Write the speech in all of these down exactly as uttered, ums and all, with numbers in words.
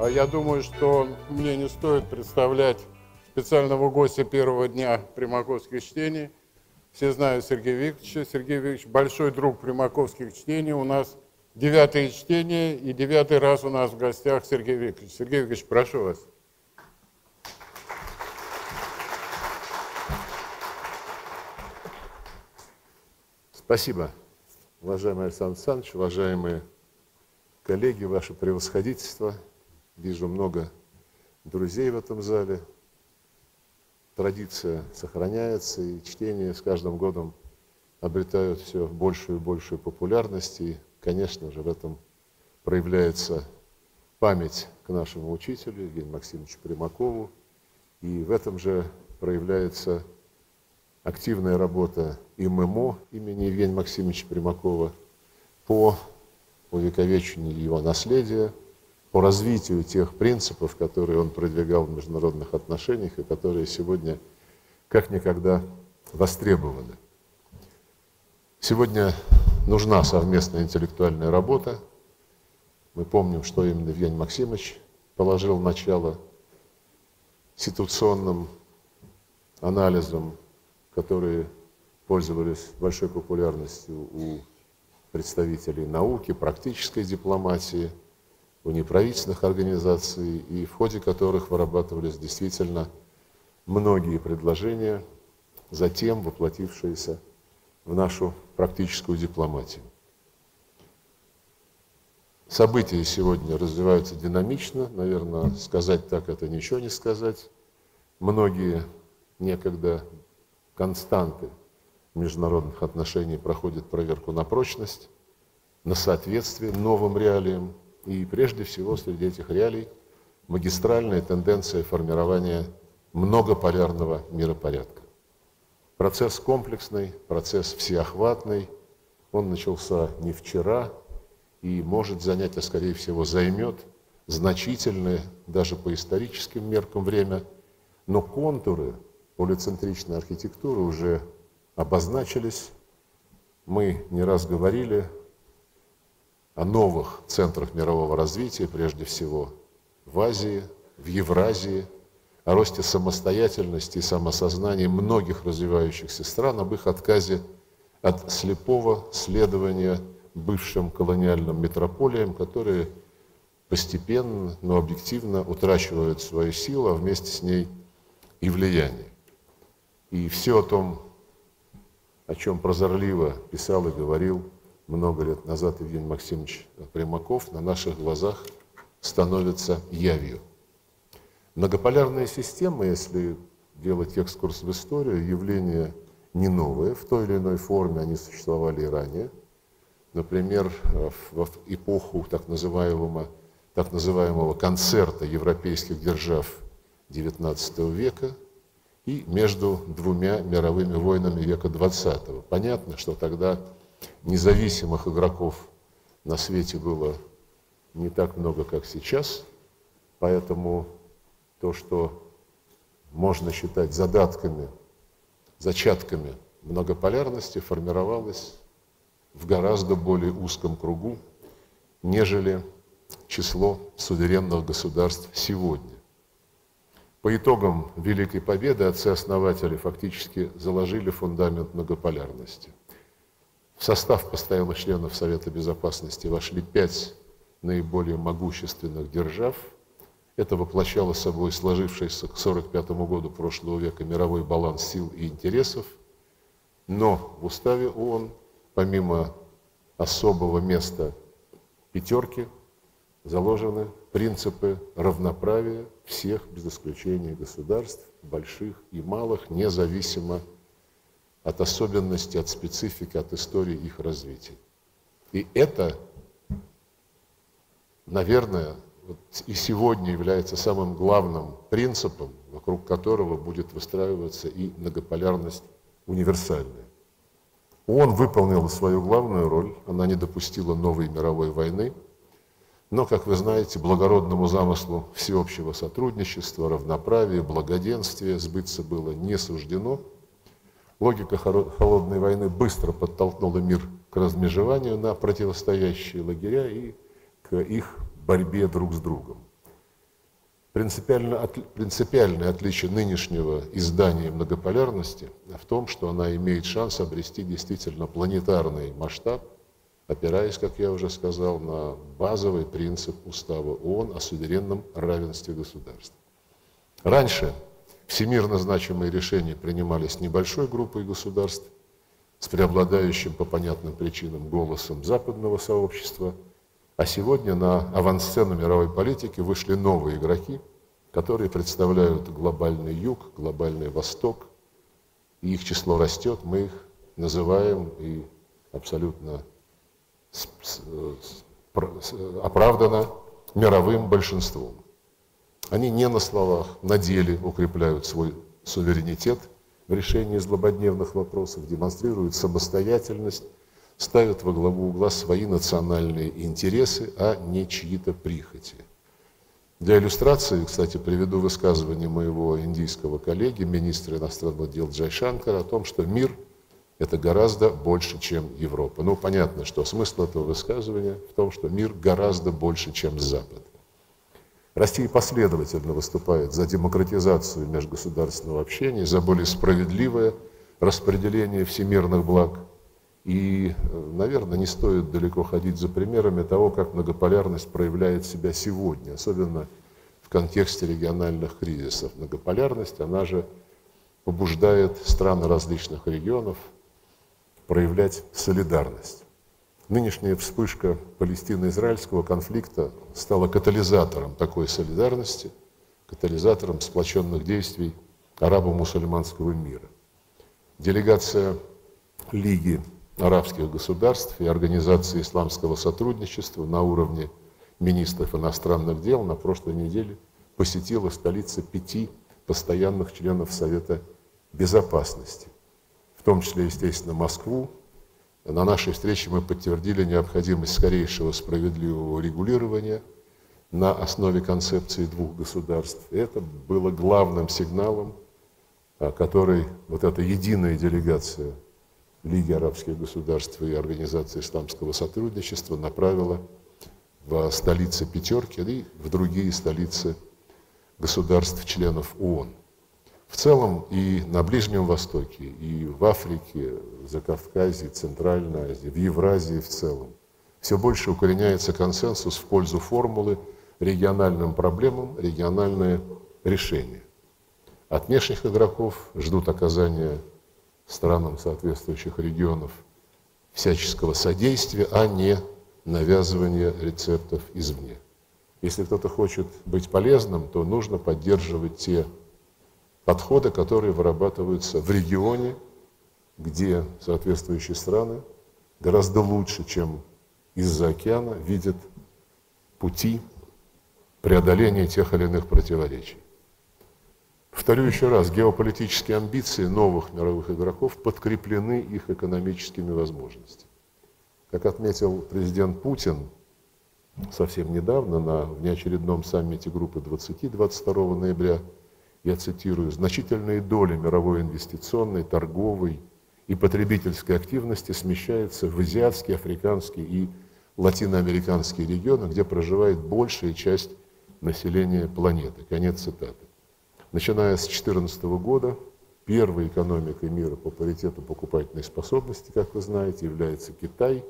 Я думаю, что мне не стоит представлять специального гостя первого дня примаковских чтений. Все знают Сергея Викторовича. Сергей Викторович большой друг примаковских чтений. У нас девятое чтение, и девятый раз у нас в гостях Сергей Викторович. Сергей Викторович, прошу вас. Спасибо, уважаемый Александр Александрович, уважаемые коллеги, ваше превосходительство. Вижу много друзей в этом зале. Традиция сохраняется, и чтения с каждым годом обретают все большую и большую популярность. И, конечно же, в этом проявляется память к нашему учителю Евгению Максимовичу Примакову. И в этом же проявляется активная работа ИММО имени Евгения Максимовича Примакова по увековечению его наследия, по развитию тех принципов, которые он продвигал в международных отношениях и которые сегодня как никогда востребованы. Сегодня нужна совместная интеллектуальная работа. Мы помним, что именно Евгений Максимович положил начало ситуационным анализам, которые пользовались большой популярностью у представителей науки, практической дипломатии, у неправительственных организаций, и в ходе которых вырабатывались действительно многие предложения, затем воплотившиеся в нашу практическую дипломатию. События сегодня развиваются динамично, наверное, сказать так это ничего не сказать. Многие некогда константы международных отношений проходят проверку на прочность, на соответствие новым реалиям. И прежде всего среди этих реалий магистральная тенденция формирования многополярного миропорядка. Процесс комплексный, процесс всеохватный, он начался не вчера и может занять, а скорее всего займет значительное, даже по историческим меркам, время, но контуры полицентричной архитектуры уже обозначились. Мы не раз говорили о новых центрах мирового развития, прежде всего в Азии, в Евразии, о росте самостоятельности и самосознания многих развивающихся стран, об их отказе от слепого следования бывшим колониальным метрополиям, которые постепенно, но объективно утрачивают свою силу, а вместе с ней и влияние. И все о том, о чем прозорливо писал и говорил много лет назад Евгений Максимович Примаков, на наших глазах становится явью. Многополярная система, если делать экскурс в историю, явление не новое, в той или иной форме они существовали и ранее. Например, в эпоху так называемого, так называемого концерта европейских держав девятнадцатого века и между двумя мировыми войнами века двадцатого. Понятно, что тогда независимых игроков на свете было не так много, как сейчас, поэтому то, что можно считать задатками, зачатками многополярности, формировалось в гораздо более узком кругу, нежели число суверенных государств сегодня. По итогам Великой Победы отцы-основатели фактически заложили фундамент многополярности. В состав постоянных членов Совета Безопасности вошли пять наиболее могущественных держав. Это воплощало собой сложившийся к сорок пятому году прошлого века мировой баланс сил и интересов. Но в уставе ООН, помимо особого места пятерки, заложены принципы равноправия всех, без исключения государств, больших и малых, независимо от особенностей, от специфики, от истории их развития. И это, наверное, вот и сегодня является самым главным принципом, вокруг которого будет выстраиваться и многополярность универсальная. ООН выполнила свою главную роль, она не допустила новой мировой войны, но, как вы знаете, благородному замыслу всеобщего сотрудничества, равноправия, благоденствия сбыться было не суждено. Логика холодной войны быстро подтолкнула мир к размежеванию на противостоящие лагеря и к их борьбе друг с другом. Принципиально, от, принципиальное отличие нынешнего издания многополярности в том, что она имеет шанс обрести действительно планетарный масштаб, опираясь, как я уже сказал, на базовый принцип Устава ООН о суверенном равенстве государств. Раньше всемирно значимые решения принимались небольшой группой государств с преобладающим по понятным причинам голосом западного сообщества, а сегодня на авансцену мировой политики вышли новые игроки, которые представляют глобальный юг, глобальный восток, и их число растет, мы их называем и абсолютно оправданно мировым большинством. Они не на словах, на деле укрепляют свой суверенитет в решении злободневных вопросов, демонстрируют самостоятельность, ставят во главу угла свои национальные интересы, а не чьи-то прихоти. Для иллюстрации, кстати, приведу высказывание моего индийского коллеги, министра иностранных дел Джайшанкара, о том, что мир – это гораздо больше, чем Европа. Ну, понятно, что смысл этого высказывания в том, что мир гораздо больше, чем Запад. Россия последовательно выступает за демократизацию межгосударственного общения, за более справедливое распределение всемирных благ. И, наверное, не стоит далеко ходить за примерами того, как многополярность проявляет себя сегодня, особенно в контексте региональных кризисов. Многополярность, она же побуждает страны различных регионов проявлять солидарность. Нынешняя вспышка палестино-израильского конфликта стала катализатором такой солидарности, катализатором сплоченных действий арабо-мусульманского мира. Делегация Лиги арабских государств и Организации исламского сотрудничества на уровне министров иностранных дел на прошлой неделе посетила столицы пяти постоянных членов Совета Безопасности, в том числе, естественно, Москву. На нашей встрече мы подтвердили необходимость скорейшего справедливого регулирования на основе концепции двух государств. И это было главным сигналом, который вот эта единая делегация Лиги арабских государств и Организации исламского сотрудничества направила в столицы пятерки и в другие столицы государств-членов ООН. В целом и на Ближнем Востоке, и в Африке, в Закавказье, Центральной Азии, в Евразии в целом все больше укореняется консенсус в пользу формулы региональным проблемам региональное решение. От внешних игроков ждут оказания странам соответствующих регионов всяческого содействия, а не навязывания рецептов извне. Если кто-то хочет быть полезным, то нужно поддерживать те подходы, которые вырабатываются в регионе, где соответствующие страны гораздо лучше, чем из-за океана, видят пути преодоления тех или иных противоречий. Повторю еще раз, геополитические амбиции новых мировых игроков подкреплены их экономическими возможностями. Как отметил президент Путин совсем недавно на внеочередном саммите группы двадцати двадцать второго ноября, я цитирую, «значительные доли мировой инвестиционной, торговой и потребительской активности смещаются в азиатские, африканские и латиноамериканские регионы, где проживает большая часть населения планеты». Конец цитаты. Начиная с две тысячи четырнадцатого года, первой экономикой мира по паритету покупательной способности, как вы знаете, является Китай,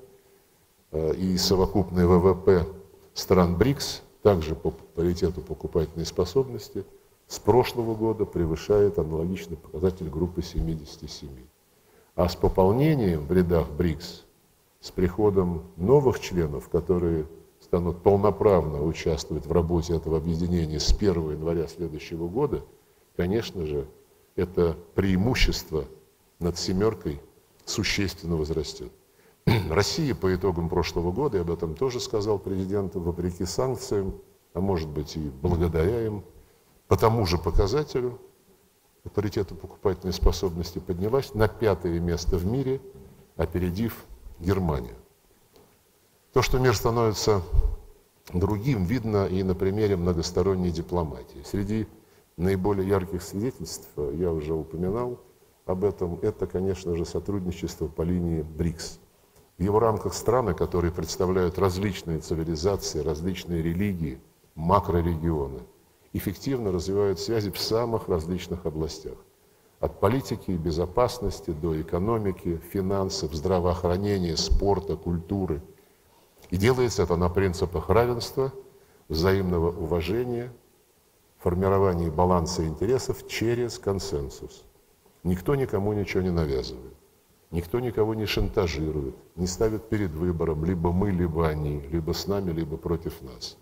и совокупный ВВП стран БРИКС, также по паритету покупательной способности, с прошлого года превышает аналогичный показатель группы семидесяти семи. А с пополнением в рядах БРИКС, с приходом новых членов, которые станут полноправно участвовать в работе этого объединения с первого января следующего года, конечно же, это преимущество над семеркой существенно возрастет. Россия по итогам прошлого года, и об этом тоже сказал президент, вопреки санкциям, а может быть и благодаря им, по тому же показателю по паритету покупательной способности поднялась на пятое место в мире, опередив Германию. То, что мир становится другим, видно и на примере многосторонней дипломатии. Среди наиболее ярких свидетельств, я уже упоминал об этом, это, конечно же, сотрудничество по линии БРИКС. В его рамках страны, которые представляют различные цивилизации, различные религии, макрорегионы эффективно развивают связи в самых различных областях. От политики и безопасности до экономики, финансов, здравоохранения, спорта, культуры. И делается это на принципах равенства, взаимного уважения, формирования баланса интересов через консенсус. Никто никому ничего не навязывает, никто никого не шантажирует, не ставит перед выбором либо мы, либо они, либо с нами, либо против нас.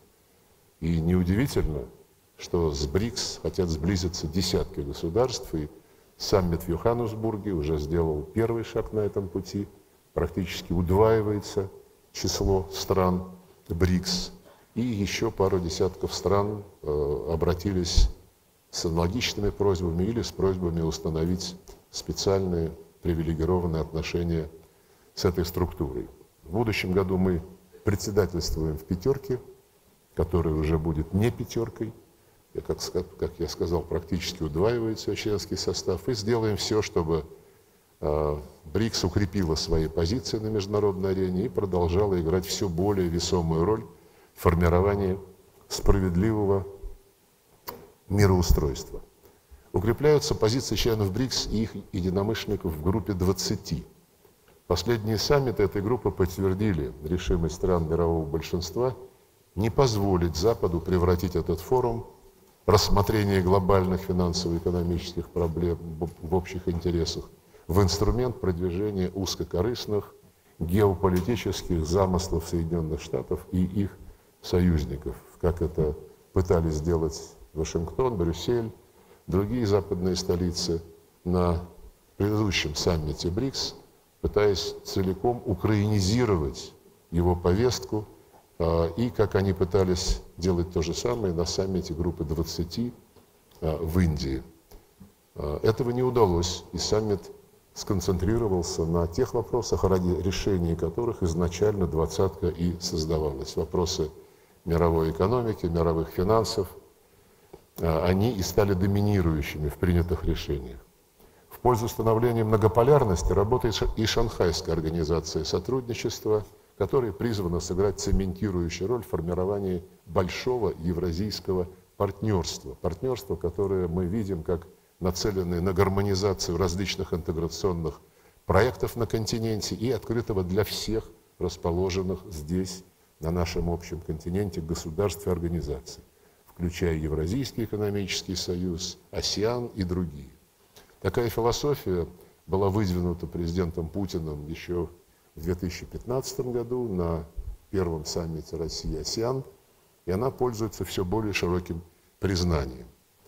И неудивительно, что с БРИКС хотят сблизиться десятки государств, и саммит в Йоханнесбурге уже сделал первый шаг на этом пути. Практически удваивается число стран БРИКС. И еще пару десятков стран э, обратились с аналогичными просьбами или с просьбами установить специальные привилегированные отношения с этой структурой. В будущем году мы председательствуем в пятерке, которая уже будет не пятеркой. Я, как, как я сказал, практически удваивается членский состав, и сделаем все, чтобы э, БРИКС укрепила свои позиции на международной арене и продолжала играть все более весомую роль в формировании справедливого мироустройства. Укрепляются позиции членов БРИКС и их единомышленников в группе двадцати. Последние саммиты этой группы подтвердили решимость стран мирового большинства не позволить Западу превратить этот форум рассмотрение глобальных финансово-экономических проблем в общих интересах в инструмент продвижения узкокорыстных геополитических замыслов Соединенных Штатов и их союзников, как это пытались сделать Вашингтон, Брюссель, другие западные столицы на предыдущем саммите БРИКС, пытаясь целиком украинизировать его повестку, и как они пытались делать то же самое на саммите группы двадцати в Индии. Этого не удалось, и саммит сконцентрировался на тех вопросах, ради решения которых изначально двадцатка и создавалась. Вопросы мировой экономики, мировых финансов, они и стали доминирующими в принятых решениях. В пользу становления многополярности работает и Шанхайская организация сотрудничества, которая призвана сыграть цементирующую роль в формировании большого евразийского партнерства. Партнерство, которое мы видим как нацеленное на гармонизацию различных интеграционных проектов на континенте и открытого для всех расположенных здесь, на нашем общем континенте, государств и организаций, включая Евразийский экономический союз, АСЕАН и другие. Такая философия была выдвинута президентом Путиным еще в две тысячи пятнадцатом году на первом саммите России-АСЕАН, и она пользуется все более широким признанием.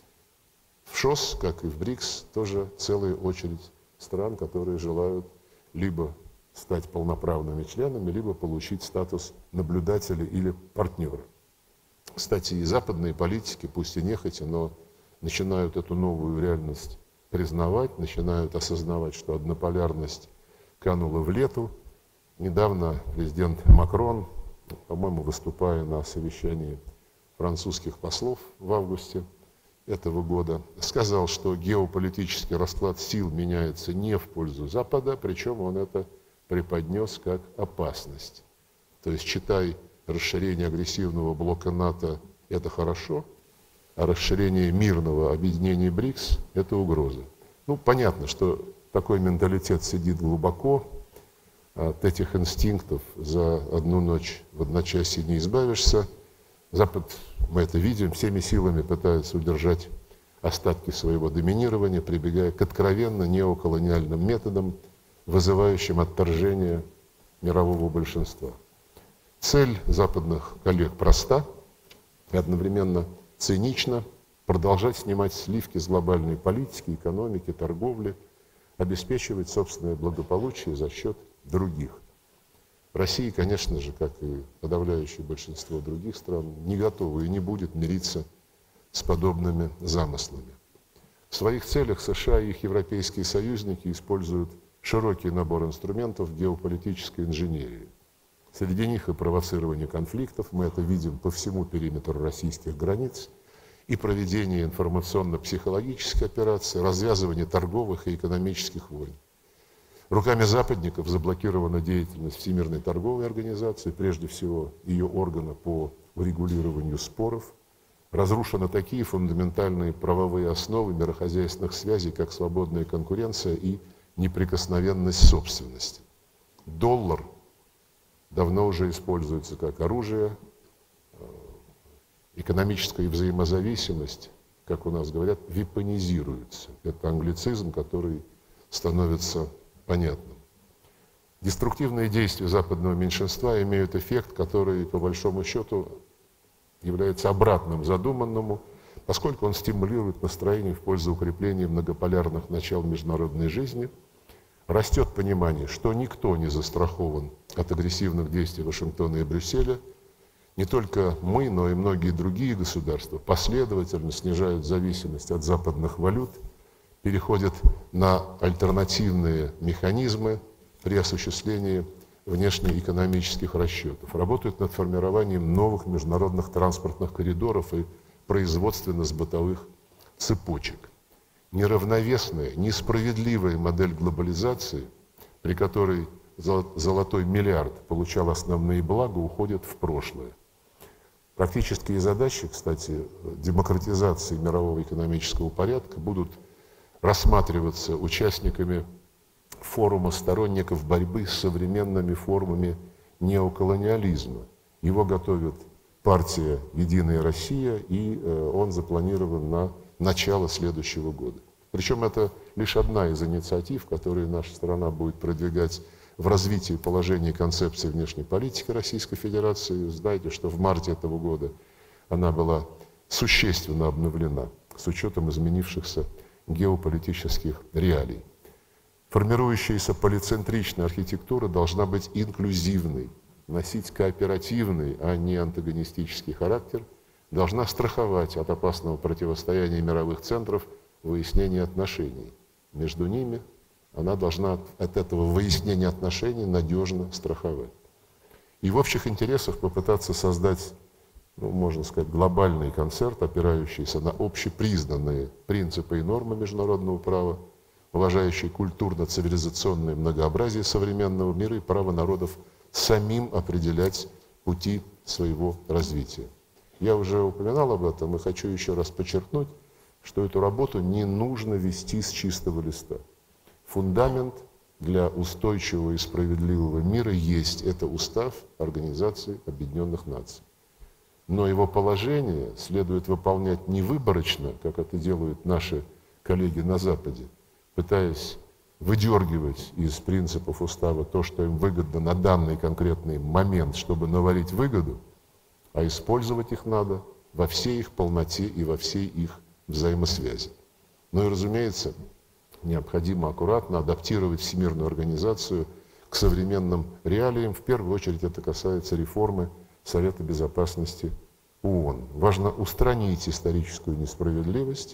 В ШОС, как и в БРИКС, тоже целая очередь стран, которые желают либо стать полноправными членами, либо получить статус наблюдателя или партнера. Кстати, и западные политики, пусть и нехотя, но начинают эту новую реальность признавать, начинают осознавать, что однополярность канула в лету. Недавно президент Макрон, по-моему, выступая на совещании французских послов в августе этого года, сказал, что геополитический расклад сил меняется не в пользу Запада, причем он это преподнес как опасность. То есть, читай, расширение агрессивного блока НАТО – это хорошо, а расширение мирного объединения БРИКС – это угроза. Ну, понятно, что такой менталитет сидит глубоко, от этих инстинктов за одну ночь в одночасье не избавишься. Запад, мы это видим, всеми силами пытается удержать остатки своего доминирования, прибегая к откровенно неоколониальным методам, вызывающим отторжение мирового большинства. Цель западных коллег проста и одновременно цинична: продолжать снимать сливки с глобальной политики, экономики, торговли, обеспечивать собственное благополучие за счет других. Россия, конечно же, как и подавляющее большинство других стран, не готова и не будет мириться с подобными замыслами. В своих целях США и их европейские союзники используют широкий набор инструментов геополитической инженерии. Среди них и провоцирование конфликтов, мы это видим по всему периметру российских границ, и проведение информационно-психологических операций, развязывание торговых и экономических войн. Руками западников заблокирована деятельность Всемирной торговой организации, прежде всего ее органа по урегулированию споров разрушены такие фундаментальные правовые основы мирохозяйственных связей, как свободная конкуренция и неприкосновенность собственности. Доллар давно уже используется как оружие, экономическая взаимозависимость, как у нас говорят, вепонизируется. Это англицизм, который становится понятным. Деструктивные действия западного меньшинства имеют эффект, который, по большому счету, является обратным задуманному, поскольку он стимулирует настроение в пользу укрепления многополярных начал международной жизни, растет понимание, что никто не застрахован от агрессивных действий Вашингтона и Брюсселя. Не только мы, но и многие другие государства последовательно снижают зависимость от западных валют, переходят на альтернативные механизмы при осуществлении внешнеэкономических расчетов, работают над формированием новых международных транспортных коридоров и производственно-сбытовых цепочек. Неравновесная, несправедливая модель глобализации, при которой золотой миллиард получал основные блага, уходит в прошлое. Практические задачи, кстати, демократизации мирового экономического порядка будут рассматриваться участниками форума сторонников борьбы с современными формами неоколониализма. Его готовит партия «Единая Россия», и он запланирован на начало следующего года. Причем это лишь одна из инициатив, которые наша страна будет продвигать в развитии положения и концепции внешней политики Российской Федерации. Знаете, что в марте этого года она была существенно обновлена с учетом изменившихся геополитических реалий. Формирующаяся полицентричная архитектура должна быть инклюзивной, носить кооперативный, а не антагонистический характер, должна страховать от опасного противостояния мировых центров выяснения отношений. Между ними она должна от этого выяснения отношений надежно страховать. И в общих интересах попытаться создать, ну, можно сказать, глобальный концерт, опирающийся на общепризнанные принципы и нормы международного права, уважающий культурно-цивилизационное многообразие современного мира и право народов самим определять пути своего развития. Я уже упоминал об этом и хочу еще раз подчеркнуть, что эту работу не нужно вести с чистого листа. Фундамент для устойчивого и справедливого мира есть. Это устав Организации Объединенных Наций. Но его положение следует выполнять не выборочно, как это делают наши коллеги на Западе, пытаясь выдергивать из принципов устава то, что им выгодно на данный конкретный момент, чтобы наварить выгоду, а использовать их надо во всей их полноте и во всей их взаимосвязи. Ну и, разумеется, необходимо аккуратно адаптировать Всемирную организацию к современным реалиям. В первую очередь это касается реформы Совета Безопасности ООН. Важно устранить историческую несправедливость,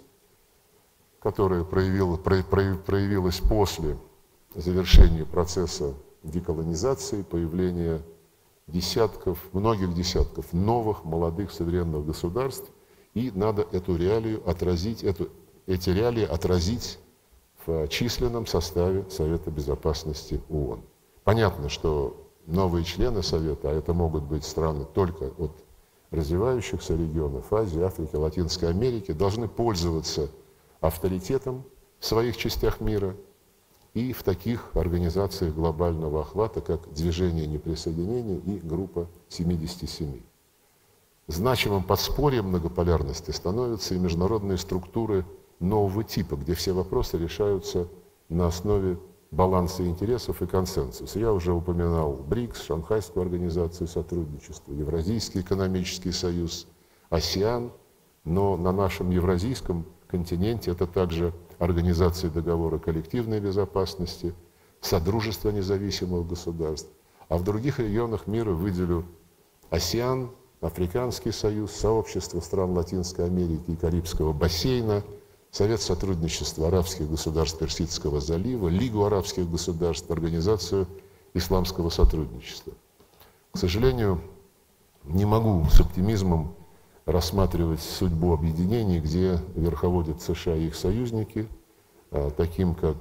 которая проявила, про, про, проявилась после завершения процесса деколонизации, появления десятков, многих десятков новых, молодых, суверенных государств, и надо эту реалию отразить, эту, эти реалии отразить в численном составе Совета Безопасности ООН. Понятно, что новые члены Совета, а это могут быть страны только от развивающихся регионов Азии, Африки, Латинской Америки, должны пользоваться авторитетом в своих частях мира и в таких организациях глобального охвата, как Движение неприсоединения и Группа семидесяти семи. Значимым подспорьем многополярности становятся и международные структуры нового типа, где все вопросы решаются на основе баланса интересов и консенсуса. Я уже упоминал БРИКС, Шанхайскую организацию сотрудничества, Евразийский экономический союз, АСЕАН, но на нашем евразийском континенте это также Организация договора коллективной безопасности, Содружество независимых государств. А в других регионах мира выделю АСЕАН, Африканский союз, Сообщество стран Латинской Америки и Карибского бассейна, Совет сотрудничества арабских государств Персидского залива, Лигу арабских государств, Организацию исламского сотрудничества. К сожалению, не могу с оптимизмом рассматривать судьбу объединений, где верховодят США и их союзники, таким как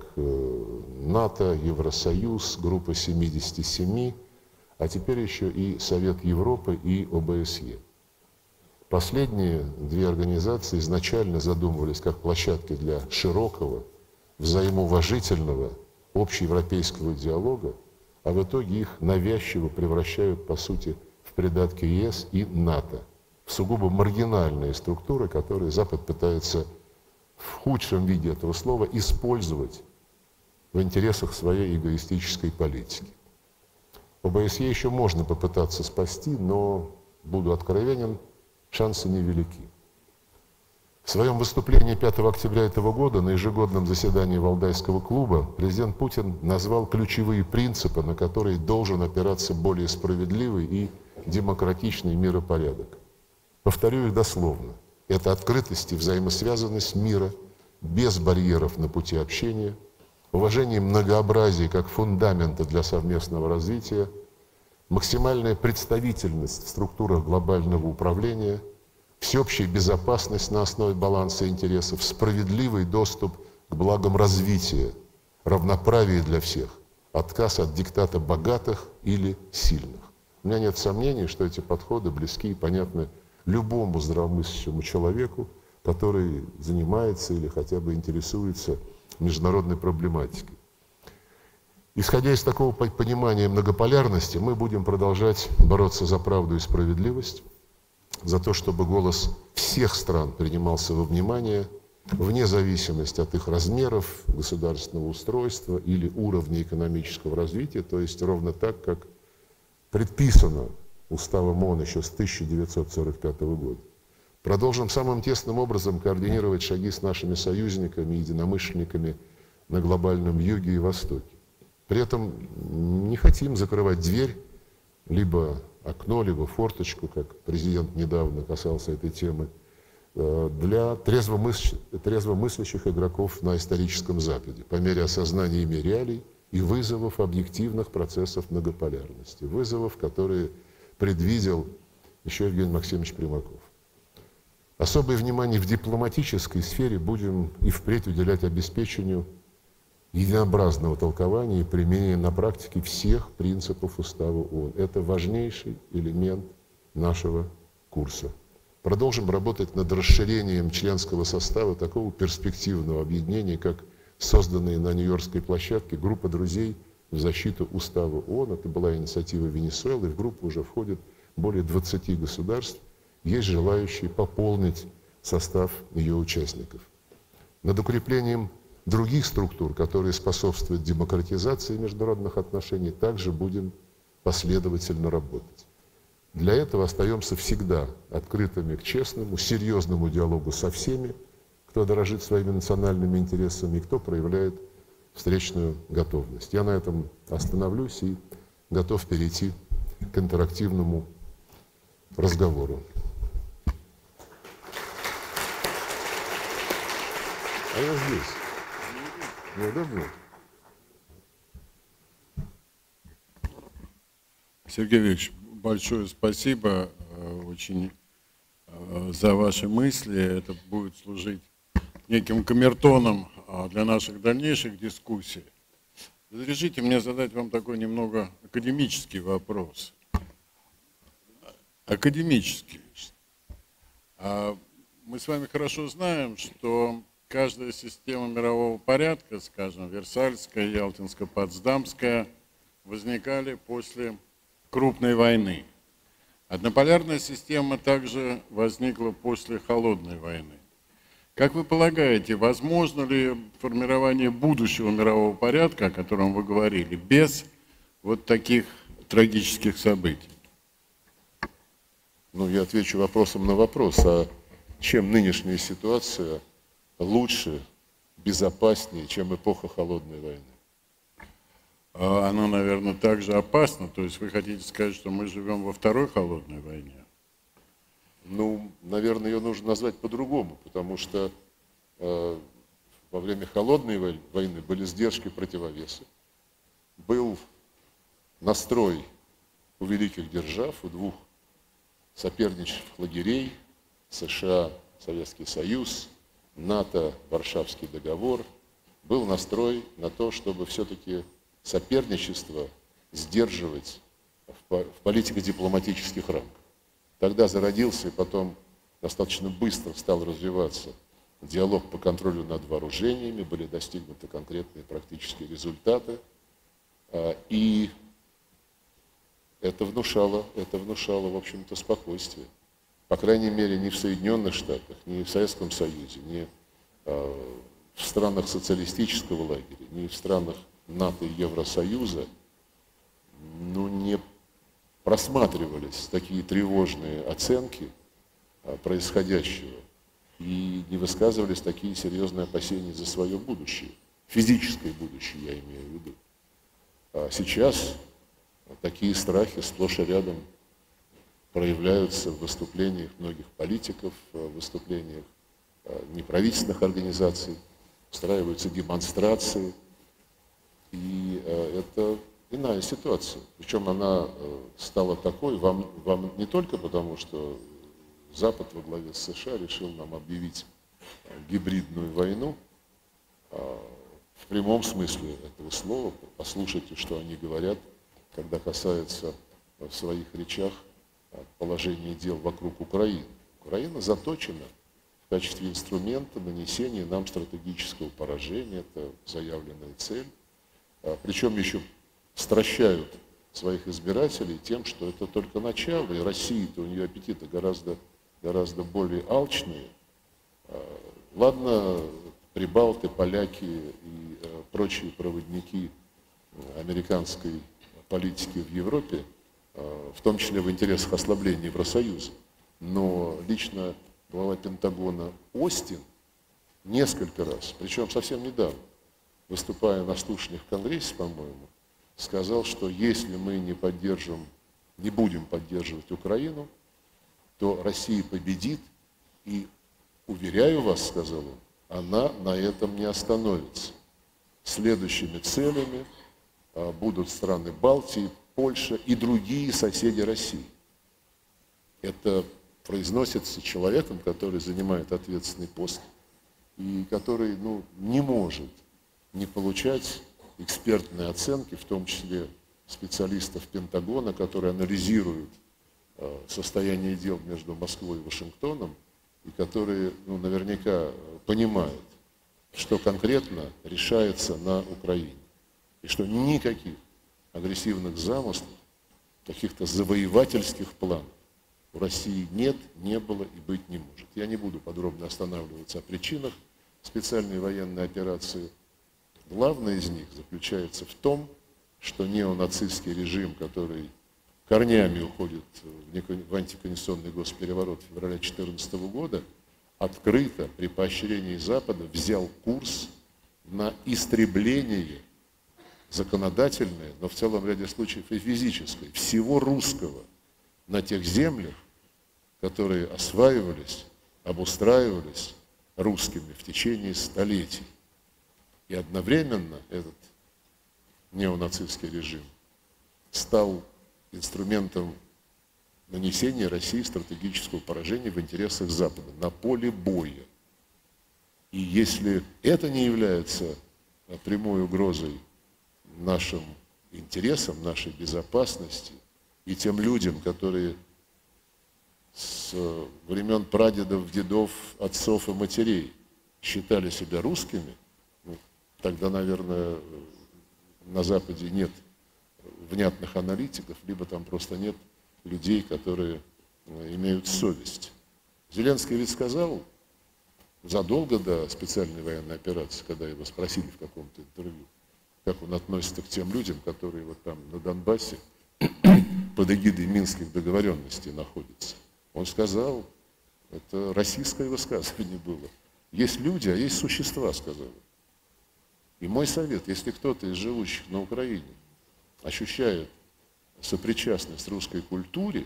НАТО, Евросоюз, Группа семидесяти семи, а теперь еще и Совет Европы и ОБСЕ. Последние две организации изначально задумывались как площадки для широкого, взаимоуважительного, общеевропейского диалога, а в итоге их навязчиво превращают, по сути, в придатки ЕС и НАТО, в сугубо маргинальные структуры, которые Запад пытается в худшем виде этого слова использовать в интересах своей эгоистической политики. ОБСЕ еще можно попытаться спасти, но, буду откровенен, шансы невелики. В своем выступлении пятого октября этого года на ежегодном заседании Валдайского клуба президент Путин назвал ключевые принципы, на которые должен опираться более справедливый и демократичный миропорядок. Повторю их дословно. Это открытость и взаимосвязанность мира без барьеров на пути общения, уважение многообразия как фундамента для совместного развития, максимальная представительность в структурах глобального управления, всеобщая безопасность на основе баланса интересов, справедливый доступ к благам развития, равноправие для всех, отказ от диктата богатых или сильных. У меня нет сомнений, что эти подходы близки и понятны любому здравомыслящему человеку, который занимается или хотя бы интересуется международной проблематикой. Исходя из такого понимания многополярности, мы будем продолжать бороться за правду и справедливость, за то, чтобы голос всех стран принимался во внимание, вне зависимости от их размеров, государственного устройства или уровня экономического развития, то есть ровно так, как предписано Уставом ООН еще с тысяча девятьсот сорок пятого года. Продолжим самым тесным образом координировать шаги с нашими союзниками и единомышленниками на глобальном юге и востоке. При этом не хотим закрывать дверь, либо окно, либо форточку, как президент недавно касался этой темы, для трезвомыслящих, трезвомыслящих игроков на историческом Западе, по мере осознания ими реалий и вызовов объективных процессов многополярности, вызовов, которые предвидел еще Евгений Максимович Примаков. Особое внимание в дипломатической сфере будем и впредь уделять обеспечению единообразного толкования и применения на практике всех принципов Устава ООН. Это важнейший элемент нашего курса. Продолжим работать над расширением членского состава такого перспективного объединения, как созданная на Нью-Йоркской площадке группа друзей в защиту Устава ООН. Это была инициатива Венесуэлы, и в группу уже входит более двадцати государств. Есть желающие пополнить состав ее участников. Над укреплением других структур, которые способствуют демократизации международных отношений, также будем последовательно работать. Для этого остаемся всегда открытыми к честному, серьезному диалогу со всеми, кто дорожит своими национальными интересами и кто проявляет встречную готовность. Я на этом остановлюсь и готов перейти к интерактивному разговору. А я здесь. Неудобно? Сергей Викторович, большое спасибо очень за ваши мысли. Это будет служить неким камертоном для наших дальнейших дискуссий. Разрешите мне задать вам такой немного академический вопрос. Академический. Мы с вами хорошо знаем, что каждая система мирового порядка, скажем, Версальская, Ялтинско-Потсдамская, возникали после крупной войны. Однополярная система также возникла после холодной войны. Как вы полагаете, возможно ли формирование будущего мирового порядка, о котором вы говорили, без вот таких трагических событий? Ну, я отвечу вопросом на вопрос. А чем нынешняя ситуация лучше, безопаснее, чем эпоха холодной войны? Она, наверное, также опасна. То есть вы хотите сказать, что мы живем во второй холодной войне? Ну, наверное, ее нужно назвать по-другому, потому что э, во время холодной войны были сдержки, противовесы. Был настрой у великих держав, у двух соперничьих лагерей, США, Советский Союз, НАТО, Варшавский договор. Был настрой на то, чтобы все-таки соперничество сдерживать в политико-дипломатических рамках. Тогда зародился и потом достаточно быстро стал развиваться диалог по контролю над вооружениями, были достигнуты конкретные практические результаты. И это внушало, это внушало, в общем-то, спокойствие. По крайней мере, ни в Соединенных Штатах, ни в Советском Союзе, ни в странах социалистического лагеря, ни в странах НАТО и Евросоюза ну, не просматривались такие тревожные оценки происходящего и не высказывались такие серьезные опасения за свое будущее, физическое будущее, я имею в виду. А сейчас такие страхи сплошь и рядом проявляются в выступлениях многих политиков, в выступлениях неправительственных организаций, устраиваются демонстрации, и это иная ситуация. Причем она стала такой вам, вам не только потому, что Запад во главе с США решил нам объявить гибридную войну, в прямом смысле этого слова. Послушайте, что они говорят, когда касается в своих речах положения дел вокруг Украины. Украина заточена в качестве инструмента нанесения нам стратегического поражения, это заявленная цель. Причем еще стращают своих избирателей тем, что это только начало, и Россия-то, у нее аппетиты гораздо, гораздо более алчные. Ладно, прибалты, поляки и прочие проводники американской политики в Европе, в том числе в интересах ослабления Евросоюза, но лично глава Пентагона Остин несколько раз, причем совсем недавно, выступая на слушаниях в Конгрессе, по-моему, сказал, что если мы не поддержим, не будем поддерживать Украину, то Россия победит, и, уверяю вас, сказал он, она на этом не остановится. Следующими целями будут страны Балтии, Польша и другие соседи России. Это произносится человеком, который занимает ответственный пост и который ну, не может не получать экспертные оценки, в том числе специалистов Пентагона, которые анализируют э, состояние дел между Москвой и Вашингтоном, и которые ну, наверняка понимают, что конкретно решается на Украине, и что никаких агрессивных замыслов, каких-то завоевательских планов у России нет, не было и быть не может. Я не буду подробно останавливаться о причинах специальной военной операции. Главное из них заключается в том, что неонацистский режим, который корнями уходит в антиконституционный госпереворот февраля две тысячи четырнадцатого года, открыто при поощрении Запада взял курс на истребление законодательное, но в целом ряде случаев и физическое, всего русского на тех землях, которые осваивались, обустраивались русскими в течение столетий. И одновременно этот неонацистский режим стал инструментом нанесения России стратегического поражения в интересах Запада на поле боя. И если это не является прямой угрозой нашим интересам, нашей безопасности и тем людям, которые с времен прадедов, дедов, отцов и матерей считали себя русскими, тогда, наверное, на Западе нет внятных аналитиков, либо там просто нет людей, которые имеют совесть. Зеленский ведь сказал задолго до специальной военной операции, когда его спросили в каком-то интервью, как он относится к тем людям, которые вот там на Донбассе под эгидой Минских договоренностей находятся. Он сказал, это российское высказывание было, есть люди, а есть существа, сказал. И мой совет, если кто-то из живущих на Украине ощущает сопричастность русской культуре,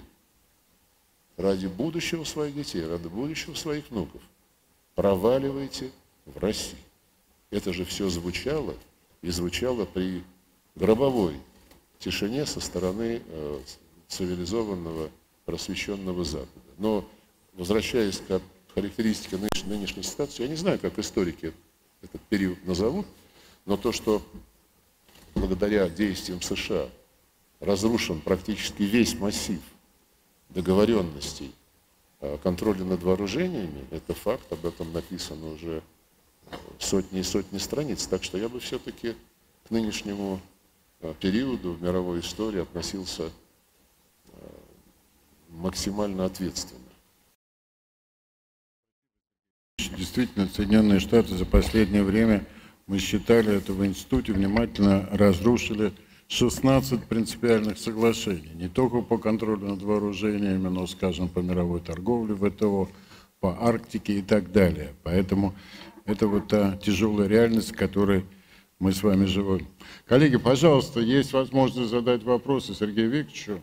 ради будущего своих детей, ради будущего своих внуков, проваливайте в Россию. Это же все звучало, и звучало при гробовой тишине со стороны э, цивилизованного, просвещенного Запада. Но, возвращаясь к характеристике нынешней, нынешней ситуации, я не знаю, как историки этот период назовут, но то, что благодаря действиям США разрушен практически весь массив договоренностей контроля над вооружениями – это факт, об этом написано уже сотни и сотни страниц. Так что я бы все-таки к нынешнему периоду в мировой истории относился максимально ответственно. Действительно, Соединенные Штаты за последнее время, мы считали это в институте, внимательно разрушили шестнадцать принципиальных соглашений. Не только по контролю над вооружениями, но, скажем, по мировой торговле вэ тэ о, по Арктике и так далее. Поэтому это вот та тяжелая реальность, в которой мы с вами живем. Коллеги, пожалуйста, есть возможность задать вопросы Сергею Викторовичу.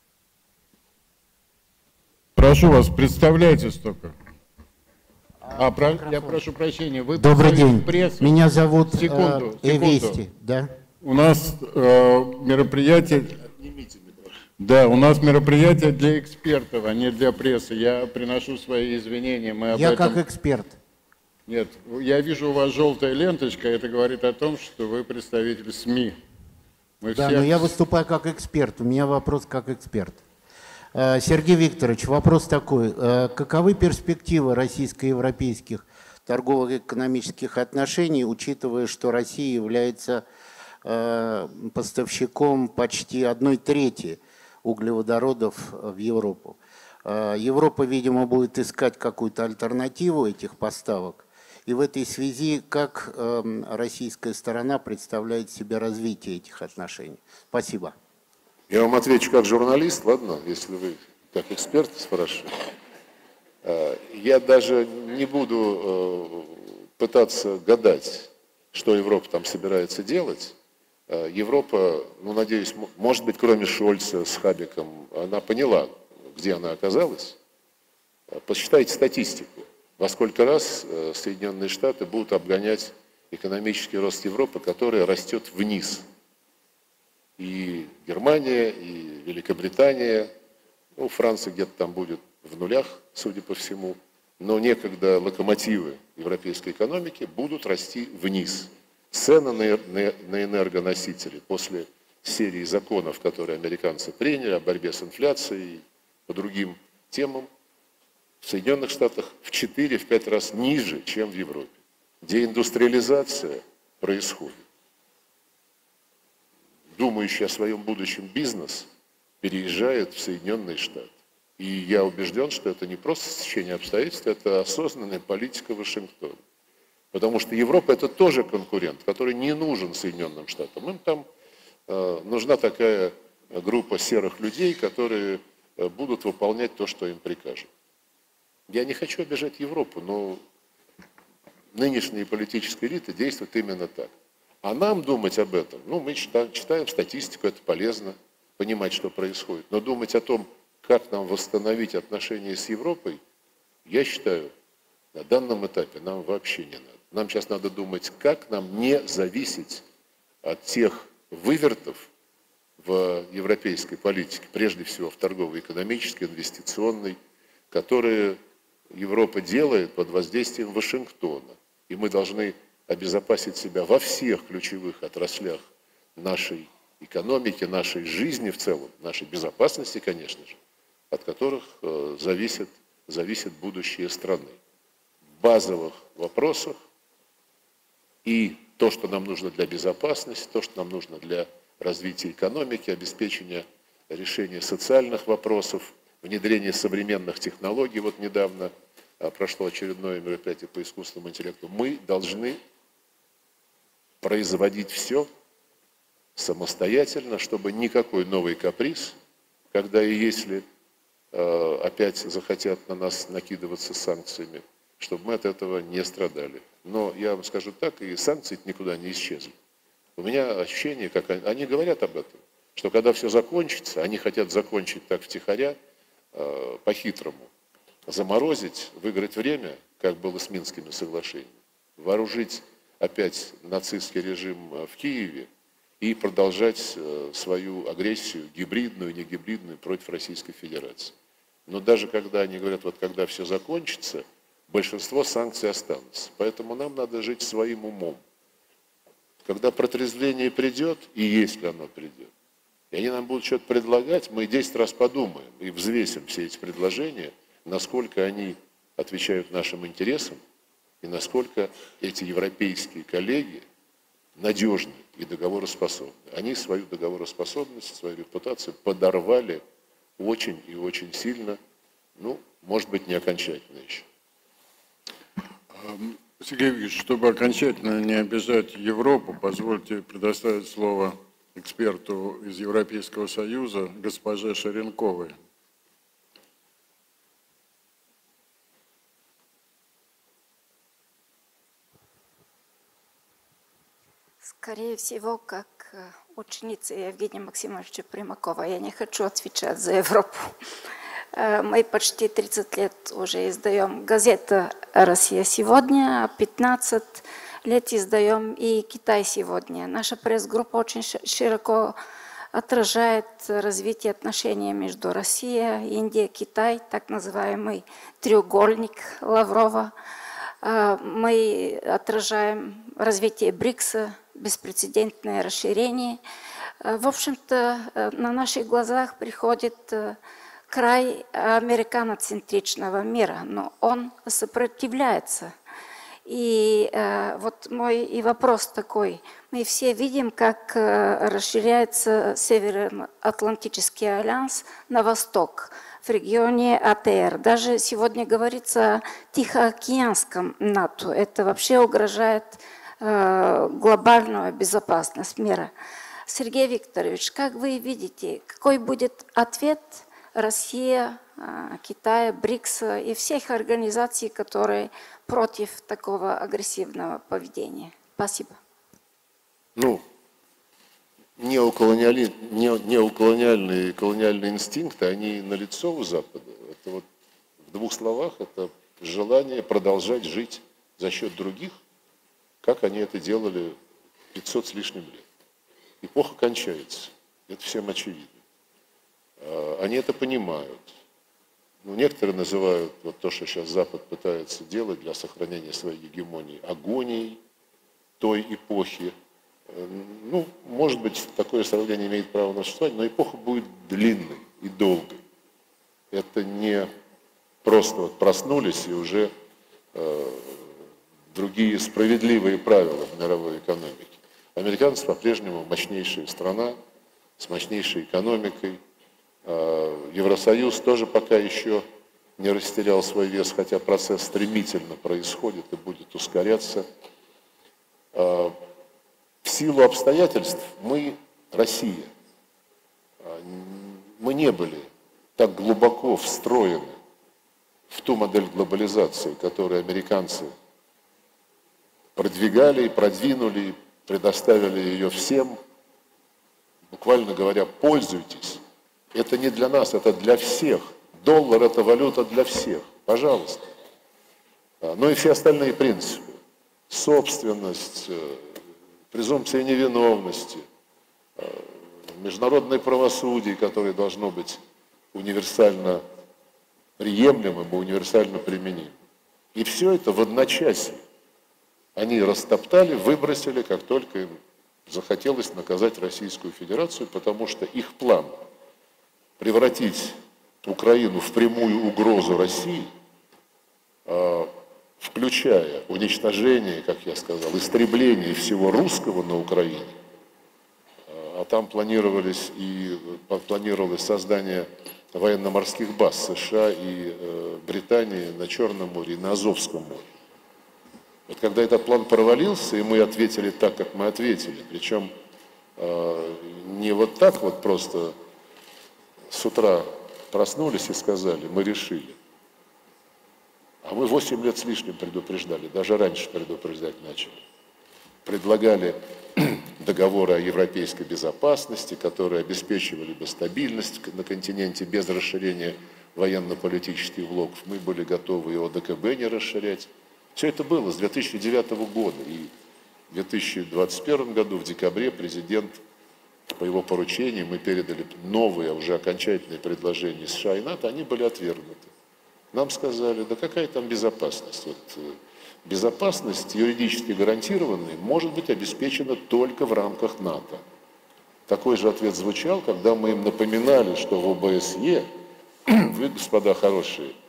Прошу вас, представляйтесь только. А, про, я прошу прощения, вы Добрый день, прессу. Меня зовут секунду, э, секунду. Эвести, да? У нас э, мероприятие, да, у нас мероприятие для экспертов, а не для прессы. Я приношу свои извинения. Мы об Я этом... как эксперт. Нет, я вижу у вас желтая ленточка, это говорит о том, что вы представитель СМИ. Мы Да, все... но я выступаю как эксперт, у меня вопрос как эксперт. Э, Сергей Викторович, вопрос такой. Э, каковы перспективы российско-европейских торгово-экономических отношений, учитывая, что Россия является э, поставщиком почти одной трети углеводородов в Европу? Э, Европа, видимо, будет искать какую-то альтернативу этих поставок. И в этой связи, как э, российская сторона представляет себе развитие этих отношений? Спасибо. Я вам отвечу как журналист, ладно, если вы как эксперт спрашиваете. Я даже не буду пытаться гадать, что Европа там собирается делать. Европа, ну, надеюсь, может быть, кроме Шольца с Хабеком, она поняла, где она оказалась. Посчитайте статистику. Во сколько раз Соединенные Штаты будут обгонять экономический рост Европы, который растет вниз. И Германия, и Великобритания, ну, Франция где-то там будет в нулях, судя по всему, но некогда локомотивы европейской экономики будут расти вниз. Цены на энергоносители после серии законов, которые американцы приняли о борьбе с инфляцией, по другим темам, в Соединенных Штатах в четыре-пять раз ниже, чем в Европе. Деиндустриализация происходит. Думающий о своем будущем бизнес переезжает в Соединенные Штаты. И я убежден, что это не просто стечение обстоятельств, это осознанная политика Вашингтона. Потому что Европа – это тоже конкурент, который не нужен Соединенным Штатам. Им там э, нужна такая группа серых людей, которые э, будут выполнять то, что им прикажут. Я не хочу обижать Европу, но нынешние политические элиты действуют именно так. А нам думать об этом, ну, мы читаем, читаем статистику, это полезно, понимать, что происходит. Но думать о том, как нам восстановить отношения с Европой, я считаю, на данном этапе нам вообще не надо. Нам сейчас надо думать, как нам не зависеть от тех вывертов в европейской политике, прежде всего в торгово-экономической, инвестиционной, которые Европа делает под воздействием Вашингтона. И мы должны обезопасить себя во всех ключевых отраслях нашей экономики, нашей жизни в целом, нашей безопасности, конечно же, от которых э, зависит, зависит будущее страны. В базовых вопросах и то, что нам нужно для безопасности, то, что нам нужно для развития экономики, обеспечения решения социальных вопросов, внедрения современных технологий. Вот недавно э, прошло очередное мероприятие по искусственному интеллекту. Мы должны производить все самостоятельно, чтобы никакой новый каприз, когда и если э, опять захотят на нас накидываться санкциями, чтобы мы от этого не страдали. Но я вам скажу так, и санкции никуда не исчезли. У меня ощущение, как они, они говорят об этом, что когда все закончится, они хотят закончить так втихаря, э, по-хитрому, заморозить, выиграть время, как было с Минскими соглашениями, вооружить опять нацистский режим в Киеве и продолжать свою агрессию, гибридную, не гибридную, против Российской Федерации. Но даже когда они говорят, вот когда все закончится, большинство санкций останутся. Поэтому нам надо жить своим умом. Когда протрезвление придет, и если оно придет, и они нам будут что-то предлагать, мы десять раз подумаем и взвесим все эти предложения, насколько они отвечают нашим интересам и насколько эти европейские коллеги надежны и договороспособны. Они свою договороспособность, свою репутацию подорвали очень и очень сильно, ну, может быть, не окончательно еще. Сергей Викторович, чтобы окончательно не обижать Европу, позвольте предоставить слово эксперту из Европейского Союза, госпоже Шаренковой. Скорее всего, как ученица Евгения Максимовича Примакова, я не хочу отвечать за Европу. Мы почти тридцать лет уже издаем газету «Россия сегодня», а пятнадцать лет издаем и «Китай сегодня». Наша пресс-группа очень широко отражает развитие отношений между Россией, Индией, Китай, так называемый треугольник Лаврова. Мы отражаем развитие БРИКСа, беспрецедентное расширение. В общем-то, на наших глазах приходит край американоцентричного мира, но он сопротивляется. И э, вот мой и вопрос такой. Мы все видим, как э, расширяется Североатлантический альянс на восток, в регионе А Т Р. Даже сегодня говорится о Тихоокеанском НАТО. Это вообще угрожает э, глобальную безопасность мира. Сергей Викторович, как вы видите, какой будет ответ России, Китая, БРИКСа и всех организаций, которые против такого агрессивного поведения? Спасибо. Ну, неоколониальные, неоколониальные колониальные инстинкты, они налицо у Запада. Это вот в двух словах, это желание продолжать жить за счет других, как они это делали пятьсот с лишним лет. Эпоха кончается, это всем очевидно. Они это понимают. Ну, некоторые называют вот то, что сейчас Запад пытается делать для сохранения своей гегемонии, агонией той эпохи. Ну, может быть, такое сравнение имеет право на существование, но эпоха будет длинной и долгой. Это не просто вот проснулись и уже э, другие справедливые правила в мировой экономике. Американцы по-прежнему мощнейшая страна с мощнейшей экономикой. Евросоюз тоже пока еще не растерял свой вес, хотя процесс стремительно происходит и будет ускоряться. В силу обстоятельств мы, Россия, мы не были так глубоко встроены в ту модель глобализации, которую американцы продвигали и продвинули, предоставили ее всем. Буквально говоря, пользуйтесь. Это не для нас, это для всех. Доллар – это валюта для всех. Пожалуйста. Ну и все остальные принципы. Собственность, презумпция невиновности, международное правосудие, которое должно быть универсально приемлемым и универсально применимым. И все это в одночасье они растоптали, выбросили, как только им захотелось наказать Российскую Федерацию, потому что их план – превратить Украину в прямую угрозу России, включая уничтожение, как я сказал, истребление всего русского на Украине, а там планировались и планировалось создание военно-морских баз США и Британии на Черном море и на Азовском море. Вот когда этот план провалился, и мы ответили так, как мы ответили, причем не вот так вот просто с утра проснулись и сказали, мы решили. А мы восемь лет с лишним предупреждали, даже раньше предупреждать начали. Предлагали договоры о европейской безопасности, которые обеспечивали бы стабильность на континенте без расширения военно-политических блоков. Мы были готовы и О Д К Б не расширять. Все это было с две тысячи девятого года. И в две тысячи двадцать первом году, в декабре, президент по его поручению мы передали новые, уже окончательные предложения США и НАТО, они были отвергнуты. Нам сказали, да какая там безопасность? Вот, безопасность юридически гарантированная может быть обеспечена только в рамках НАТО. Такой же ответ звучал, когда мы им напоминали, что в О Б С Е, вы, господа хорошие,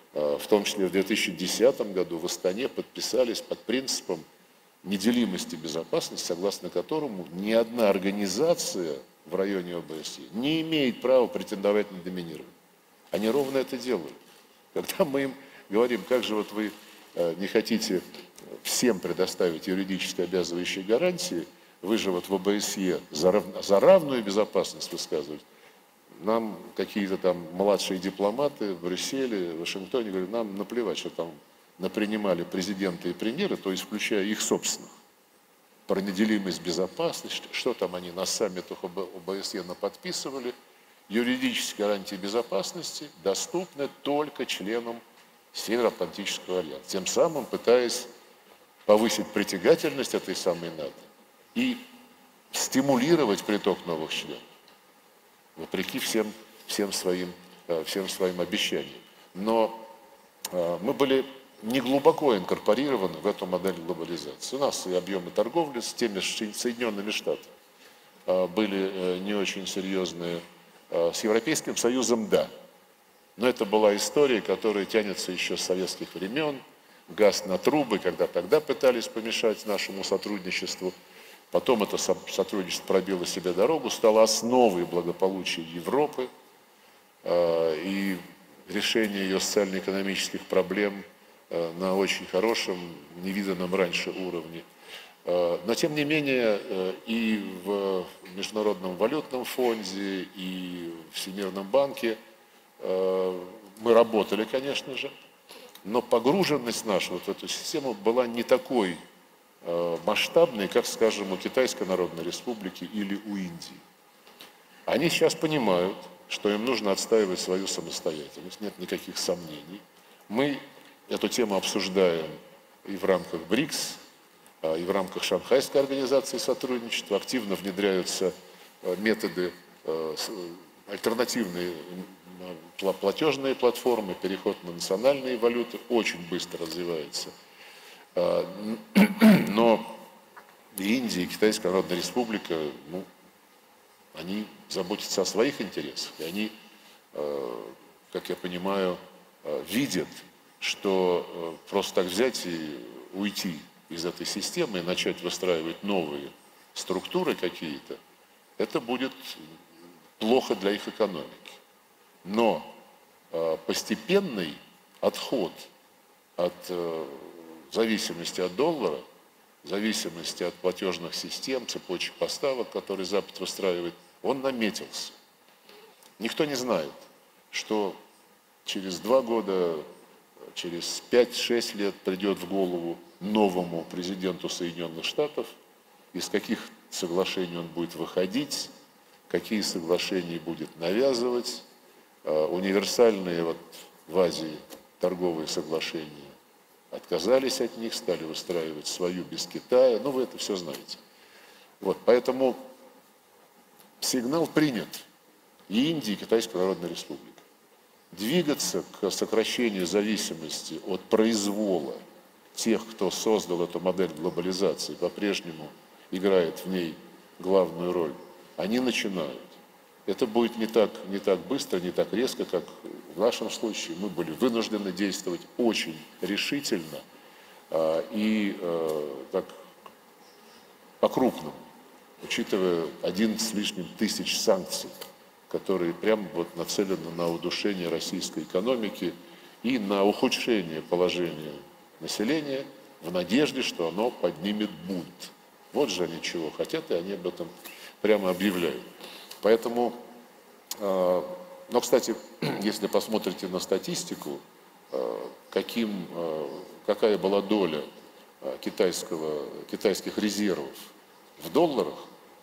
в том числе в две тысячи десятом году в Астане подписались под принципом неделимости безопасности, согласно которому ни одна организация в районе ОБСЕ не имеет права претендовать на доминирование. Они ровно это делают. Когда мы им говорим, как же вот вы не хотите всем предоставить юридически обязывающие гарантии, вы же вот в ОБСЕ за, рав... за равную безопасность высказываете, нам какие-то там младшие дипломаты в Брюсселе, в Вашингтоне говорят, нам наплевать, что там напринимали президенты и премьеры, то есть включая их собственных, про неделимость безопасности, что там они на саммитах ОБСЕ наподписывали, юридические гарантии безопасности доступны только членам Североатлантического альянса, тем самым пытаясь повысить притягательность этой самой НАТО и стимулировать приток новых членов, вопреки всем, всем, своим, всем своим обещаниям. Но мы были не глубоко инкорпорированы в эту модель глобализации. У нас и объемы торговли с теми Соединенными Штатами были не очень серьезные. С Европейским Союзом – да. Но это была история, которая тянется еще с советских времен. Газ на трубы, когда тогда пытались помешать нашему сотрудничеству. Потом это сотрудничество пробило себе дорогу, стало основой благополучия Европы и решения ее социально-экономических проблем на очень хорошем, невиданном раньше уровне. Но, тем не менее, и в Международном валютном фонде, и в Всемирном банке мы работали, конечно же, но погруженность наша вот в эту систему была не такой масштабной, как, скажем, у Китайской Народной Республики или у Индии. Они сейчас понимают, что им нужно отстаивать свою самостоятельность, нет никаких сомнений. Мы эту тему обсуждаем и в рамках БРИКС, и в рамках Шанхайской организации сотрудничества. Активно внедряются методы, альтернативные платежные платформы, переход на национальные валюты очень быстро развивается. Но и Индия, и Китайская Народная Республика, ну, они заботятся о своих интересах. И они, как я понимаю, видят, что просто так взять и уйти из этой системы и начать выстраивать новые структуры какие-то, это будет плохо для их экономики. Но постепенный отход от зависимости от доллара, зависимости от платежных систем, цепочек поставок, которые Запад выстраивает, он наметился. Никто не знает, что через два года, через пять-шесть лет придет в голову новому президенту Соединенных Штатов, из каких соглашений он будет выходить, какие соглашения будет навязывать. Универсальные вот в Азии торговые соглашения отказались от них, стали выстраивать свою без Китая. Ну, вы это все знаете. Вот, поэтому сигнал принят и Индии, и Китайской Народной Республики. Двигаться к сокращению зависимости от произвола тех, кто создал эту модель глобализации, по-прежнему играет в ней главную роль, они начинают. Это будет не так, не так быстро, не так резко, как в нашем случае. Мы были вынуждены действовать очень решительно а, и а, так по-крупному, учитывая одиннадцать с лишним тысяч санкций, которые прямо вот нацелены на удушение российской экономики и на ухудшение положения населения в надежде, что оно поднимет бунт. Вот же они чего хотят, и они об этом прямо объявляют. Поэтому, но, кстати, если посмотрите на статистику, каким, какая была доля китайского, китайских резервов в долларах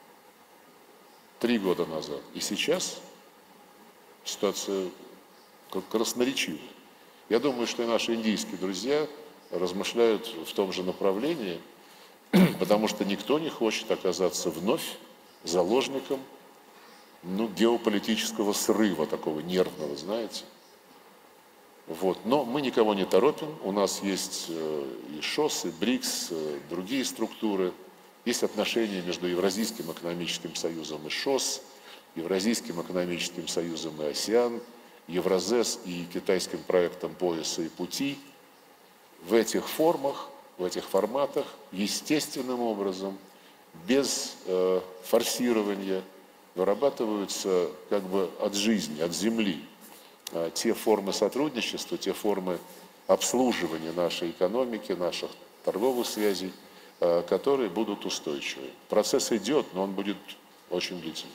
три года назад и сейчас, ситуация красноречивая. Я думаю, что и наши индийские друзья размышляют в том же направлении, потому что никто не хочет оказаться вновь заложником ну, геополитического срыва, такого нервного, знаете. Вот. Но мы никого не торопим, у нас есть и ШОС, и БРИКС, другие структуры, есть отношения между Евразийским экономическим союзом и ШОС, Евразийским экономическим союзом и АСЕАН, Евразес и китайским проектом пояса и пути, в этих формах, в этих форматах, естественным образом, без э, форсирования, вырабатываются как бы от жизни, от земли э, те формы сотрудничества, те формы обслуживания нашей экономики, наших торговых связей, э, которые будут устойчивы. Процесс идет, но он будет очень длительный.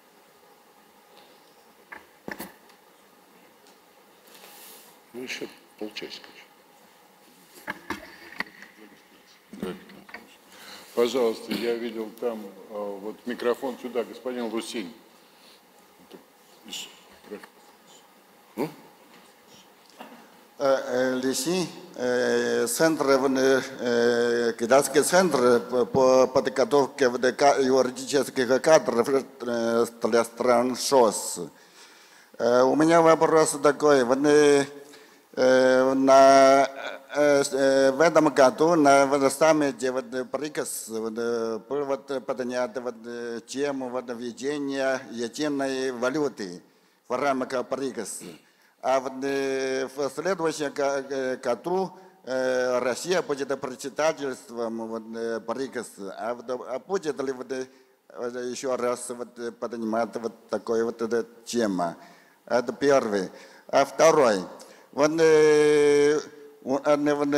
Ну, еще полчасика. Пожалуйста, я видел там вот микрофон сюда, господин Лусинь. Лисин, центр, китайский центр по подготовке юридических кадров для стран ШОС. У меня вопрос такой. На, в этом году на саммите БРИКС был поднят тему введения единой валюты в рамках БРИКС. А в следующем году Россия будет председательством БРИКС. А будет ли еще раз поднимать вот такой вот тема? Это первый. А второй. Вот, можно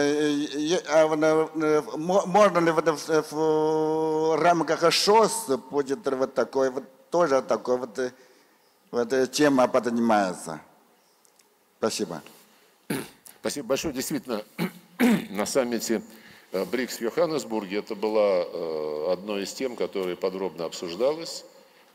ли в, в рамках ШОС будет вот такой вот тоже такой вот, вот тема поднимается? Спасибо. Спасибо большое. Действительно, на саммите БРИКС в Йоханнесбурге это была одной из тем, которая подробно обсуждалась.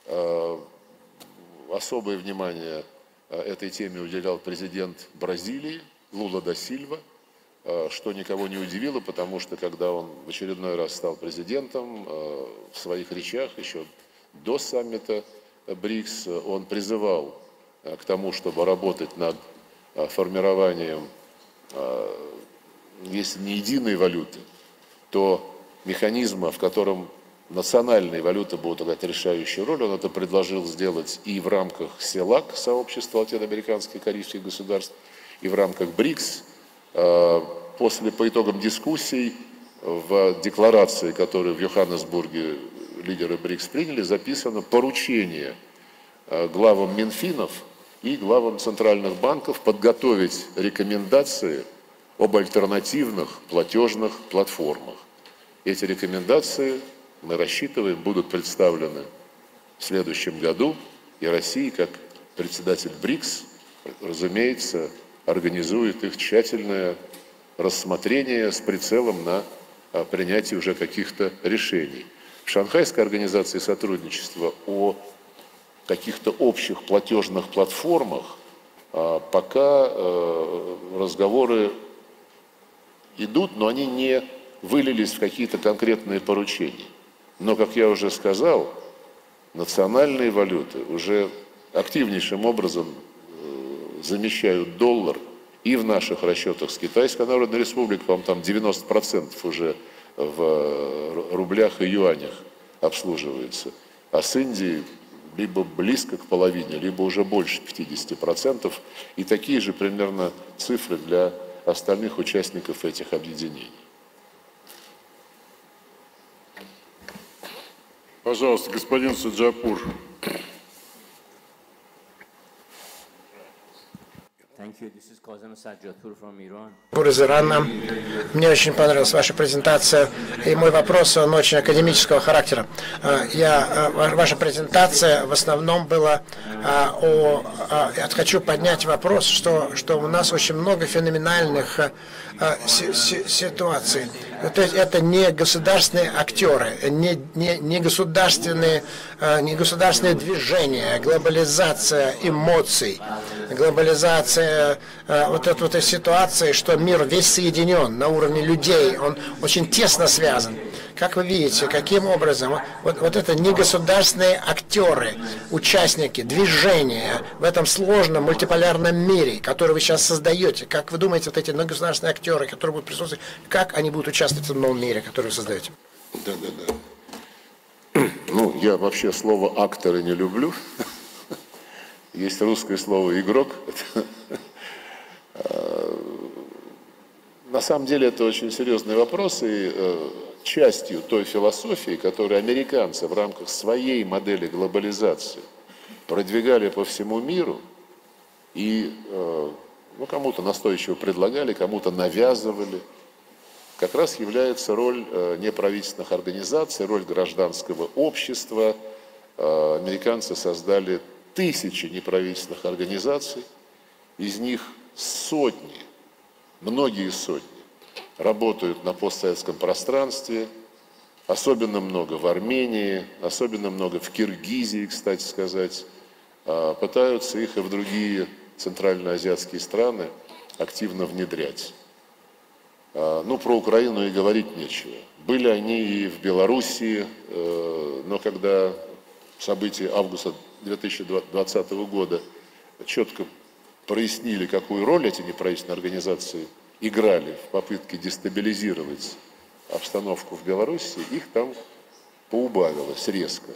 Особое внимание этой теме уделял президент Бразилии Лула да Сильва, что никого не удивило, потому что когда он в очередной раз стал президентом, в своих речах еще до саммита БРИКС он призывал к тому, чтобы работать над формированием, если не единой валюты, то механизма, в котором национальные валюты будут играть решающую роль. Он это предложил сделать и в рамках СЕЛАК, сообщества латиноамериканских и карибских государств, и в рамках БРИКС. После, по итогам дискуссий в декларации, которую в Йоханнесбурге лидеры БРИКС приняли, записано поручение главам Минфинов и главам центральных банков подготовить рекомендации об альтернативных платежных платформах. Эти рекомендации, мы рассчитываем, будут представлены в следующем году, и Россия, как председатель БРИКС, разумеется, организует их тщательное рассмотрение с прицелом на принятие уже каких-то решений. В Шанхайской организации сотрудничества о каких-то общих платежных платформах пока разговоры идут, но они не вылились в какие-то конкретные поручения. Но, как я уже сказал, национальные валюты уже активнейшим образом замещают доллар и в наших расчетах с Китайской Народной Республикой, по-моему, там девяносто процентов уже в рублях и юанях обслуживается, а с Индией либо близко к половине, либо уже больше пятидесяти процентов, и такие же примерно цифры для остальных участников этих объединений. Пожалуйста, господин Саджапур. Из Ирана. Мне очень понравилась ваша презентация, и мой вопрос, он очень академического характера. Я, ваша презентация в основном была о... Я хочу поднять вопрос, что, что у нас очень много феноменальных ситуаций. То есть это не государственные актеры, не, не, не, государственные, не государственные движения, глобализация эмоций, глобализация вот этой вот ситуации, что мир весь соединен на уровне людей, он очень тесно связан. Как вы видите, каким образом вот, вот это негосударственные актеры, участники, движения в этом сложном мультиполярном мире, который вы сейчас создаете, как вы думаете, вот эти негосударственные актеры, которые будут присутствовать, как они будут участвовать в этом новом мире, который вы создаете? Да, да, да. Ну, я вообще слово «акторы» не люблю. есть русское слово «игрок». На самом деле это очень серьезный вопрос, и частью той философии, которую американцы в рамках своей модели глобализации продвигали по всему миру и ну, кому-то настойчиво предлагали, кому-то навязывали, как раз является роль неправительственных организаций, роль гражданского общества. Американцы создали тысячи неправительственных организаций, из них сотни, многие сотни работают на постсоветском пространстве, особенно много в Армении, особенно много в Киргизии, кстати сказать, пытаются их и в другие центральноазиатские страны активно внедрять. Ну, про Украину и говорить нечего. Были они и в Белоруссии, но когда события августа две тысячи двадцатого года четко прояснили, какую роль эти неправительственные организации играли в попытке дестабилизировать обстановку в Беларуси, их там поубавилось резко.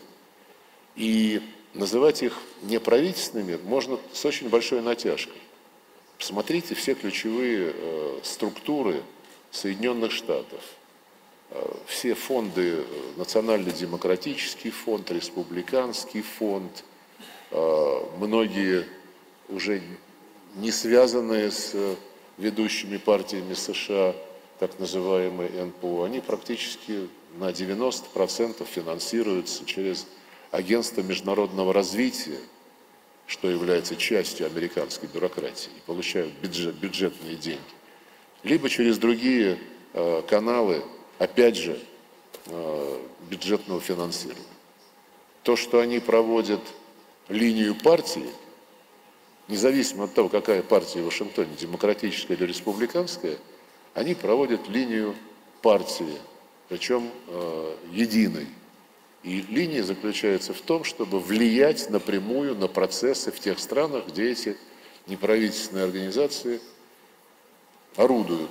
И называть их неправительственными можно с очень большой натяжкой. Посмотрите все ключевые э, структуры Соединенных Штатов. Э, все фонды, Национально-демократический фонд, Республиканский фонд, э, многие уже не связанные с ведущими партиями США, так называемые эн пэ о, они практически на девяносто процентов финансируются через Агентство международного развития, что является частью американской бюрократии, и получают бюджет, бюджетные деньги, либо через другие э, каналы, опять же, э, бюджетного финансирования. То, что они проводят линию партии, независимо от того, какая партия в Вашингтоне, демократическая или республиканская, они проводят линию партии, причем э, единой. И линия заключается в том, чтобы влиять напрямую на процессы в тех странах, где эти неправительственные организации орудуют.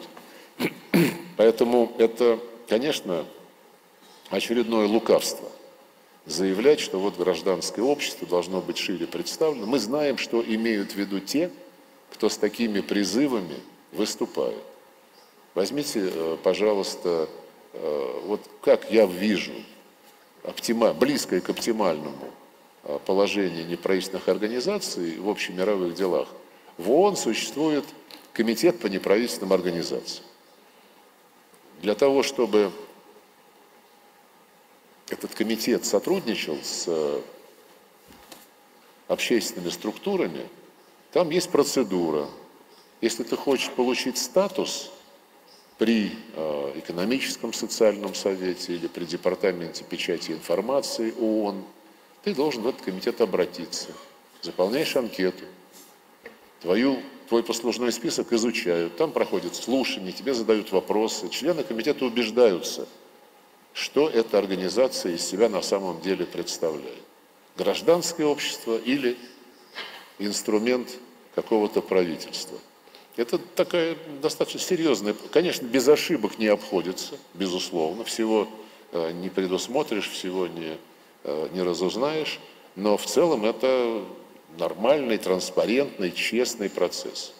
Поэтому это, конечно, очередное лукавство. Заявлять, что вот гражданское общество должно быть шире представлено. Мы знаем, что имеют в виду те, кто с такими призывами выступает. Возьмите, пожалуйста, вот как я вижу оптима, близкое к оптимальному положению неправительственных организаций в общемировых делах. В ООН существует комитет по неправительственным организациям. Для того, чтобы этот комитет сотрудничал с общественными структурами, там есть процедура. Если ты хочешь получить статус при э, экономическом социальном совете или при департаменте печати и информации ООН, ты должен в этот комитет обратиться. Заполняешь анкету, твою, твой послужной список изучают, там проходят слушания, тебе задают вопросы. Члены комитета убеждаются, что эта организация из себя на самом деле представляет. Гражданское общество или инструмент какого-то правительства. Это такая достаточно серьезная, конечно, без ошибок не обходится, безусловно, всего не предусмотришь, всего не, не разузнаешь, но в целом это нормальный, транспарентный, честный процесс.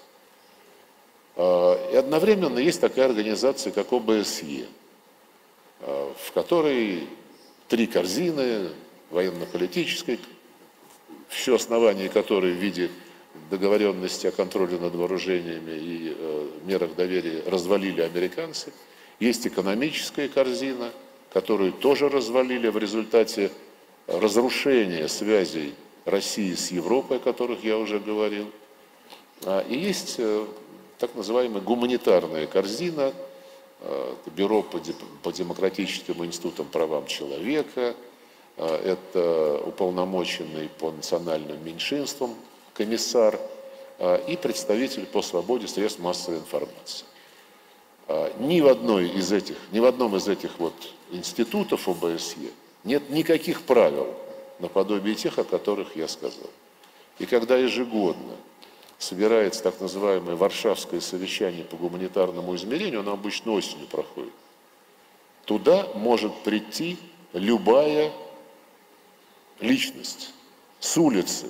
И одновременно есть такая организация, как о бэ эс е, в которой три корзины, военно-политической, все основания которой в виде договоренности о контроле над вооружениями и э, мерах доверия развалили американцы. Есть экономическая корзина, которую тоже развалили в результате разрушения связей России с Европой, о которых я уже говорил. А, и есть э, так называемая гуманитарная корзина, э, Бюро по, по демократическим институтам правам человека, э, это уполномоченный по национальным меньшинствам комиссар и представитель по свободе средств массовой информации. Ни в одной из этих, ни в одном из этих вот институтов о бэ эс е нет никаких правил наподобие тех, о которых я сказал. И когда ежегодно собирается так называемое Варшавское совещание по гуманитарному измерению, оно обычно осенью проходит, туда может прийти любая личность с улицы,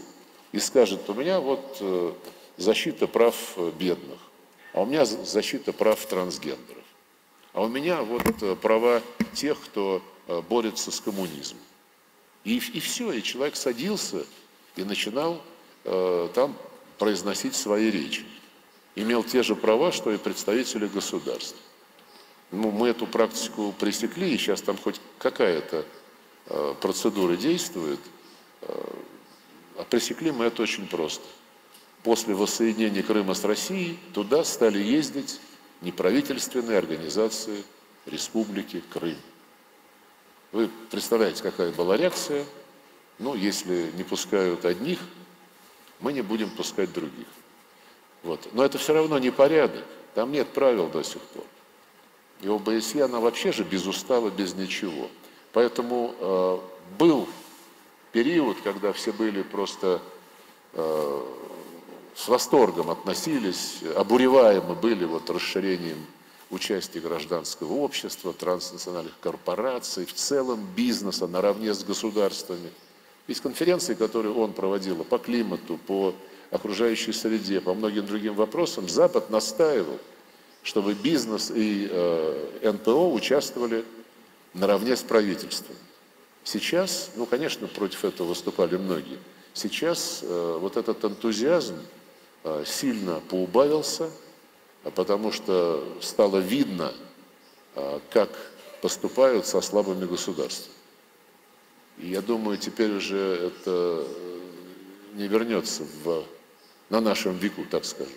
и скажет, у меня вот защита прав бедных, а у меня защита прав трансгендеров, а у меня вот права тех, кто борется с коммунизмом. И, и все, и человек садился и начинал э, там произносить свои речи. Имел те же права, что и представители государств. Ну, мы эту практику пресекли, и сейчас там хоть какая-то э, процедура действует. Э, а пресекли мы это очень просто. После воссоединения Крыма с Россией туда стали ездить неправительственные организации Республики Крым. Вы представляете, какая была реакция? Ну, если не пускают одних, мы не будем пускать других. Вот. Но это все равно не порядок, там нет правил до сих пор. И ОБСЕ, она вообще же без устава, без ничего. Поэтому э, был период, когда все были просто э, с восторгом относились, обуреваемы были вот расширением участия гражданского общества, транснациональных корпораций, в целом бизнеса наравне с государствами. Есть конференции, которые он проводил по климату, по окружающей среде, по многим другим вопросам. Запад настаивал, чтобы бизнес и э, эн пэ о участвовали наравне с правительством. Сейчас, ну, конечно, против этого выступали многие. Сейчас э, вот этот энтузиазм э, сильно поубавился, потому что стало видно, как поступают со слабыми государствами. И я думаю, теперь уже это не вернется в, на нашем веку, так скажем.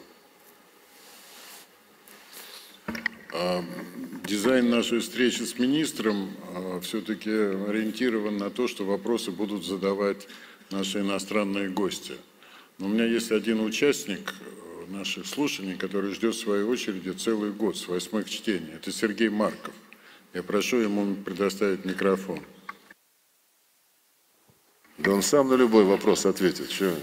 Дизайн нашей встречи с министром все-таки ориентирован на то, что вопросы будут задавать наши иностранные гости. Но у меня есть один участник наших слушаний, который ждет в своей очереди целый год, с восьмых чтений. Это Сергей Марков. Я прошу ему предоставить микрофон. Да он сам на любой вопрос ответит. Чего?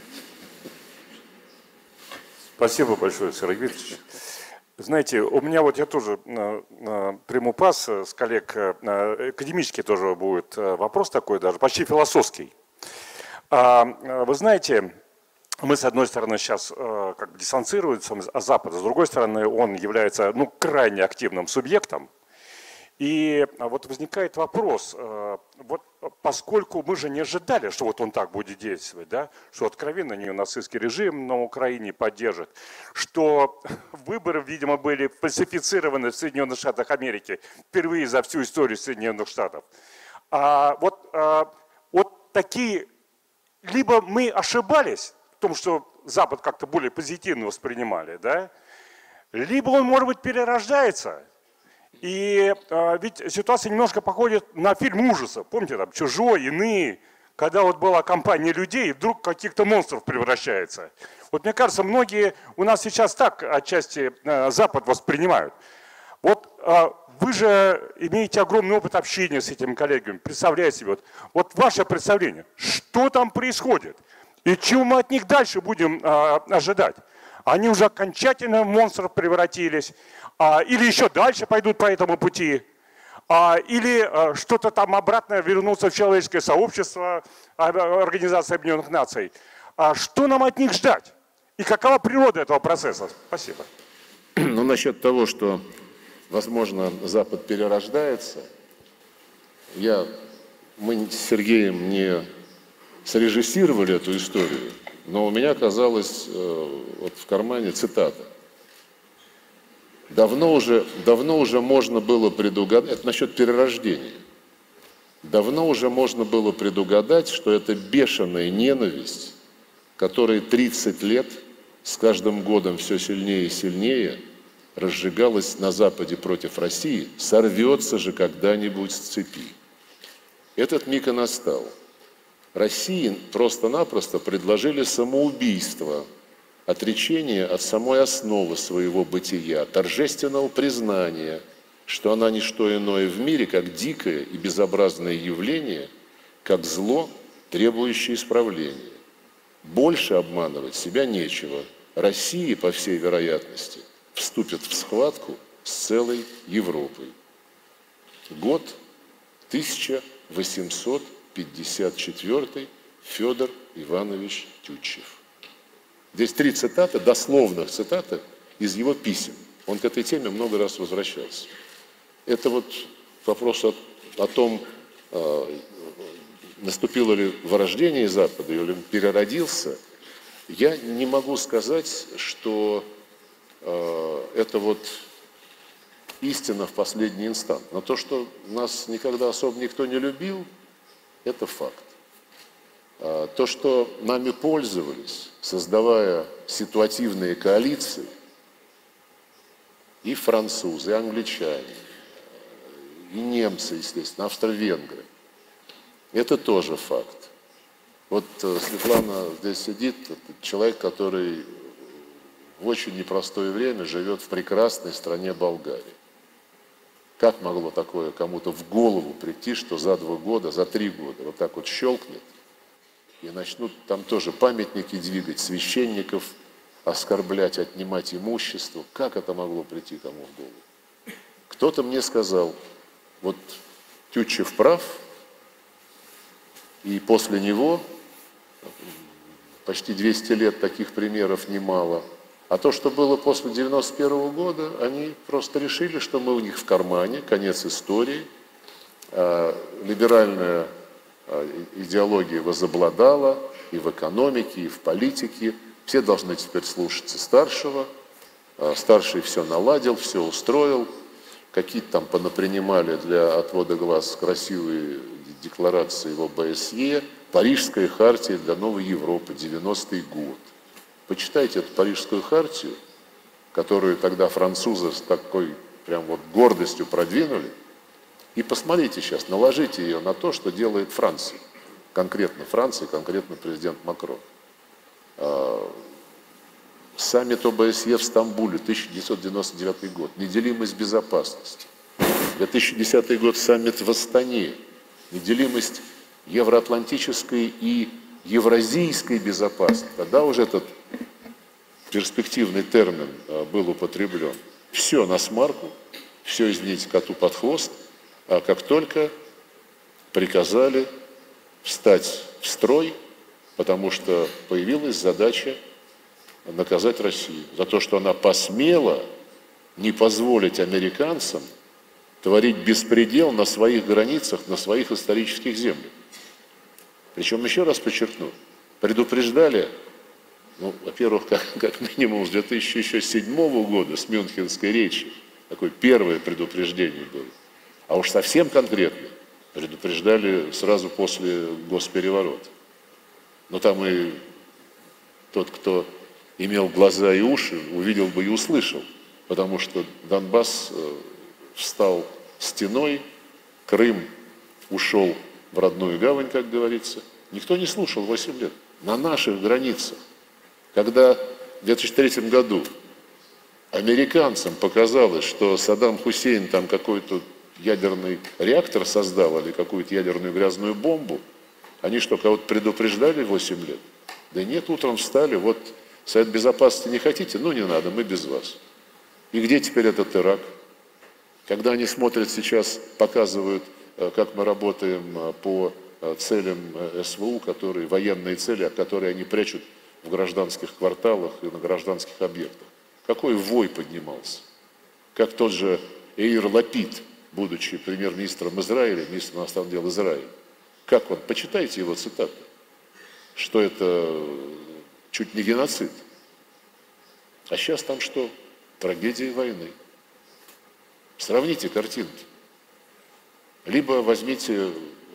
Спасибо большое, Сергей Викторович. Знаете, у меня вот я тоже э, э, приму пас с коллег, э, академический тоже будет вопрос такой, даже почти философский. А, вы знаете, мы, с одной стороны, сейчас э, как бы дистанцируемся от Запада, с другой стороны, он является ну, крайне активным субъектом. И вот возникает вопрос, э, вот поскольку мы же не ожидали, что вот он так будет действовать, да, что откровенно неонацистский режим на Украине поддержит, что выборы, видимо, были фальсифицированы в Соединенных Штатах Америки впервые за всю историю Соединенных Штатов. А вот, а, вот такие, либо мы ошибались, в том, что Запад как-то более позитивно воспринимали, да? Либо он, может быть, перерождается. И э, ведь ситуация немножко походит на фильм ужасов. Помните, там «Чужой», «Иные», когда вот была компания людей, и вдруг каких-то монстров превращается. Вот мне кажется, многие у нас сейчас так отчасти э, Запад воспринимают. Вот э, вы же имеете огромный опыт общения с этими коллегами. Представляете себе, вот, вот ваше представление, что там происходит? И чего мы от них дальше будем а, ожидать? Они уже окончательно в монстров превратились, а, или еще дальше пойдут по этому пути, а, или а, что-то там обратно вернутся в человеческое сообщество, а, Организации Объединенных Наций. А что нам от них ждать? И какова природа этого процесса? Спасибо. Ну, насчет того, что, возможно, Запад перерождается, я, мы с Сергеем не срежиссировали эту историю, но у меня оказалась э, вот в кармане цитата. Давно уже, давно уже можно было предугадать, это насчет перерождения, давно уже можно было предугадать, что это бешеная ненависть, которая тридцать лет с каждым годом все сильнее и сильнее разжигалась на Западе против России, сорвется же когда-нибудь с цепи. Этот миг и настал. России просто-напросто предложили самоубийство, отречение от самой основы своего бытия, торжественного признания, что она не что иное в мире, как дикое и безобразное явление, как зло, требующее исправления. Больше обманывать себя нечего. Россия, по всей вероятности, вступит в схватку с целой Европой. Год тысяча восемьсот пятьдесят четвёртый, Федор Иванович Тютчев. Здесь три цитаты, дословных цитаты из его писем. Он к этой теме много раз возвращался. Это вот вопрос о, о том, э, наступило ли вырождение Запада, или он переродился. Я не могу сказать, что э, это вот истина в последний инстант. Но то, что нас никогда особо никто не любил, это факт. Э, то, что нами пользовались, создавая ситуативные коалиции, и французы, и англичане, и немцы, естественно, австро-венгры, это тоже факт. Вот Светлана здесь сидит, это человек, который в очень непростое время живет в прекрасной стране Болгарии. Как могло такое кому-то в голову прийти, что за два года, за три года вот так вот щелкнет, и начнут там тоже памятники двигать, священников оскорблять, отнимать имущество? Как это могло прийти кому в голову? Кто-то мне сказал, вот Тютчев прав, и после него почти двести лет таких примеров немало. А то, что было после девяносто первого года, они просто решили, что мы у них в кармане, конец истории. Либеральная идеология возобладала и в экономике, и в политике. Все должны теперь слушаться старшего. Старший все наладил, все устроил. Какие-то там понапринимали для отвода глаз красивые декларации в О Б С Е. Парижская хартия для новой Европы, девяностый год. Почитайте эту Парижскую хартию, которую тогда французы с такой прям вот гордостью продвинули, и посмотрите сейчас, наложите ее на то, что делает Франция. Конкретно Франция, конкретно президент Макрон. Саммит О Б С Е в Стамбуле, тысяча девятьсот девяносто девятый год. Неделимость безопасности. две тысячи десятый год саммит в Астане. Неделимость евроатлантической и евразийской безопасности. Тогда уже этот перспективный термин был употреблен. Все на смарку, все, извините, коту под хвост, а как только приказали встать в строй, потому что появилась задача наказать Россию за то, что она посмела не позволить американцам творить беспредел на своих границах, на своих исторических землях. Причем, еще раз подчеркну, предупреждали, ну, во-первых, как, как минимум с две тысячи седьмого года, с Мюнхенской речи, такое первое предупреждение было. А уж совсем конкретно предупреждали сразу после госпереворота. Но там и тот, кто имел глаза и уши, увидел бы и услышал, потому что Донбасс встал стеной, Крым ушел в родную гавань, как говорится. Никто не слушал восемь лет. На наших границах, когда в две тысячи третьем году американцам показалось, что Саддам Хусейн там какой-то ядерный реактор создал или какую-то ядерную грязную бомбу, они что, кого-то предупреждали восемь лет? Да нет, утром встали, вот Совет Безопасности не хотите? Ну не надо, мы без вас. И где теперь этот Ирак? Когда они смотрят сейчас, показывают, как мы работаем по целям С В У, которые, военные цели, которые они прячут в гражданских кварталах и на гражданских объектах. Какой вой поднимался? Как тот же Эйр Лапид, будучи премьер-министром Израиля, министром иностранных дел Израиля. Как он? Почитайте его цитаты. Что это чуть не геноцид. А сейчас там что? Трагедия войны. Сравните картинки. Либо возьмите э,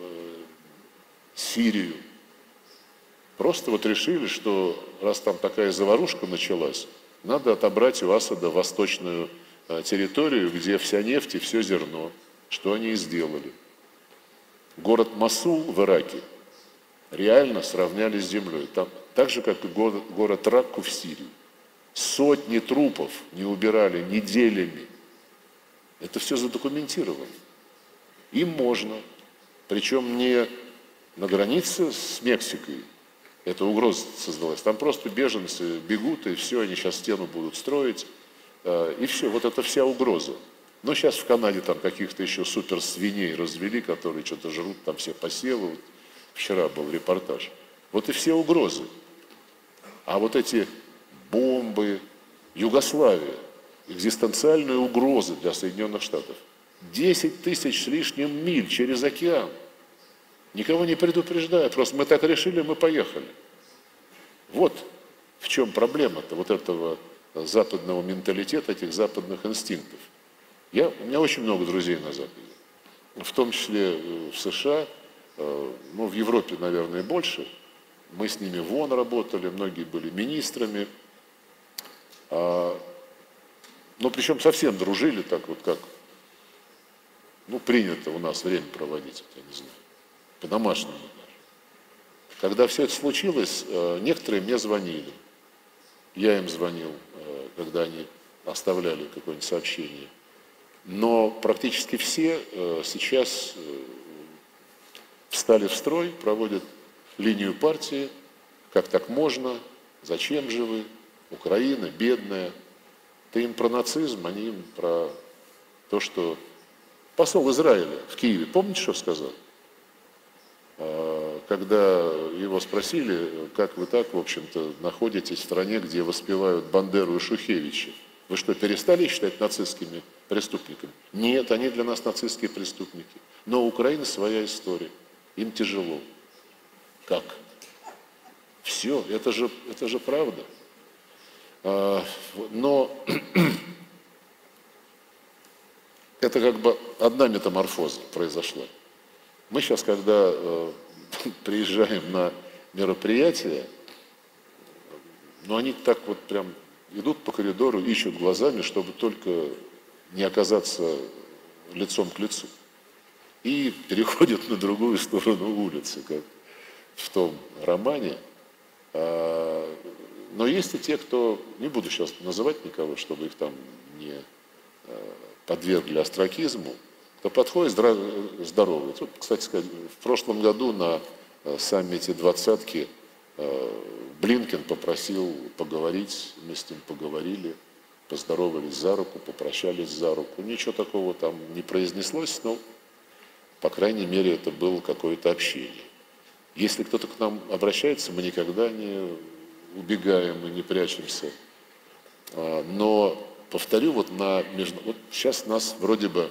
Сирию. Просто вот решили, что раз там такая заварушка началась, надо отобрать у Асада восточную э, территорию, где вся нефть и все зерно. Что они и сделали. Город Мосул в Ираке реально сравняли с землей. Там, так же, как и город, город Ракку в Сирии. Сотни трупов не убирали неделями. Это все задокументировано. Им можно. Причем не на границе с Мексикой. Эта угроза создалась. Там просто беженцы бегут, и все, они сейчас стену будут строить. И все, вот это вся угроза. Но сейчас в Канаде там каких-то еще суперсвиней развели, которые что-то жрут, там все посевы. Вчера был репортаж. Вот и все угрозы. А вот эти бомбы, Югославия, экзистенциальные угрозы для Соединенных Штатов. десять тысяч с лишним миль через океан. Никого не предупреждая, просто мы так решили, мы поехали. Вот в чем проблема-то вот этого западного менталитета, этих западных инстинктов. Я, у меня очень много друзей на Западе, в том числе в США, ну, в Европе, наверное, больше. Мы с ними в ООН работали, многие были министрами. Но причем совсем дружили, так вот как, ну, принято у нас время проводить, я не знаю, по-домашнему даже. Когда все это случилось, некоторые мне звонили. Я им звонил, когда они оставляли какое-нибудь сообщение. Но практически все сейчас встали в строй, проводят линию партии, как так можно, зачем же вы, Украина бедная. Ты им про нацизм, они им про то, что посол Израиля в Киеве, помните, что сказал? Когда его спросили, как вы так, в общем-то, находитесь в стране, где воспевают Бандеру и Шухевича. Вы что, перестали их считать нацистскими преступниками? Нет, они для нас нацистские преступники. Но у Украины своя история. Им тяжело. Как? Все, это же, это же правда. Но это как бы одна метаморфоза произошла. Мы сейчас, когда э, приезжаем на мероприятия, ну они так вот прям идут по коридору, ищут глазами, чтобы только не оказаться лицом к лицу. И переходят на другую сторону улицы, как в том романе. Но есть и те, кто, не буду сейчас называть никого, чтобы их там не подвергли остракизму, кто подходит здоровый. Тут, кстати сказать, в прошлом году на саммите двадцатки Блинкен попросил поговорить, мы с ним поговорили, поздоровались за руку, попрощались за руку. Ничего такого там не произнеслось, но, по крайней мере, это было какое-то общение. Если кто-то к нам обращается, мы никогда не убегаем и не прячемся. Но, повторю, вот, на между... вот сейчас нас вроде бы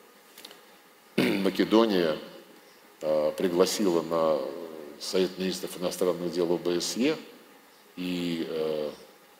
Македония пригласила на Совет министров иностранных дел ОБСЕ, и э,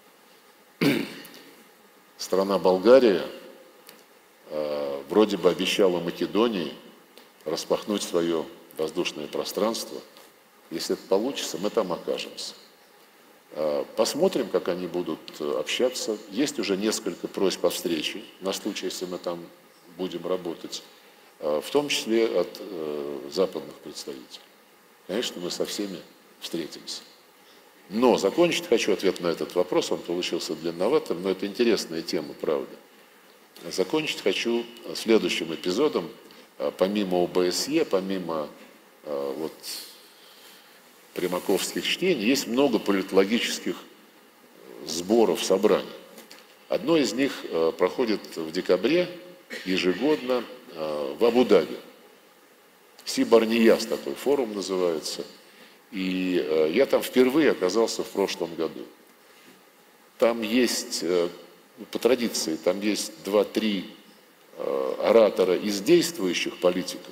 страна Болгария э, вроде бы обещала Македонии распахнуть свое воздушное пространство. Если это получится, мы там окажемся. Э, посмотрим, как они будут общаться. Есть уже несколько просьб о встрече на случай, если мы там будем работать, э, в том числе от э, западных представителей. Конечно, мы со всеми встретимся. Но закончить хочу ответ на этот вопрос, он получился длинноватым, но это интересная тема, правда. Закончить хочу следующим эпизодом. Помимо ОБСЕ, помимо вот, примаковских чтений, есть много политологических сборов, собраний. Одно из них проходит в декабре ежегодно в Абу-Даби. Сибарнияс такой форум называется. И э, я там впервые оказался в прошлом году. Там есть, э, по традиции, там есть два-три э, оратора из действующих политиков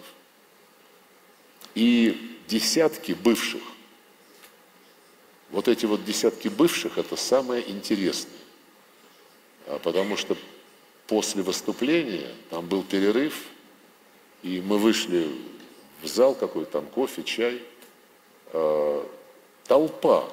и десятки бывших. Вот эти вот десятки бывших – это самое интересное. А потому что после выступления, там был перерыв, и мы вышли в зал какой-то, там кофе, чай, э, толпа,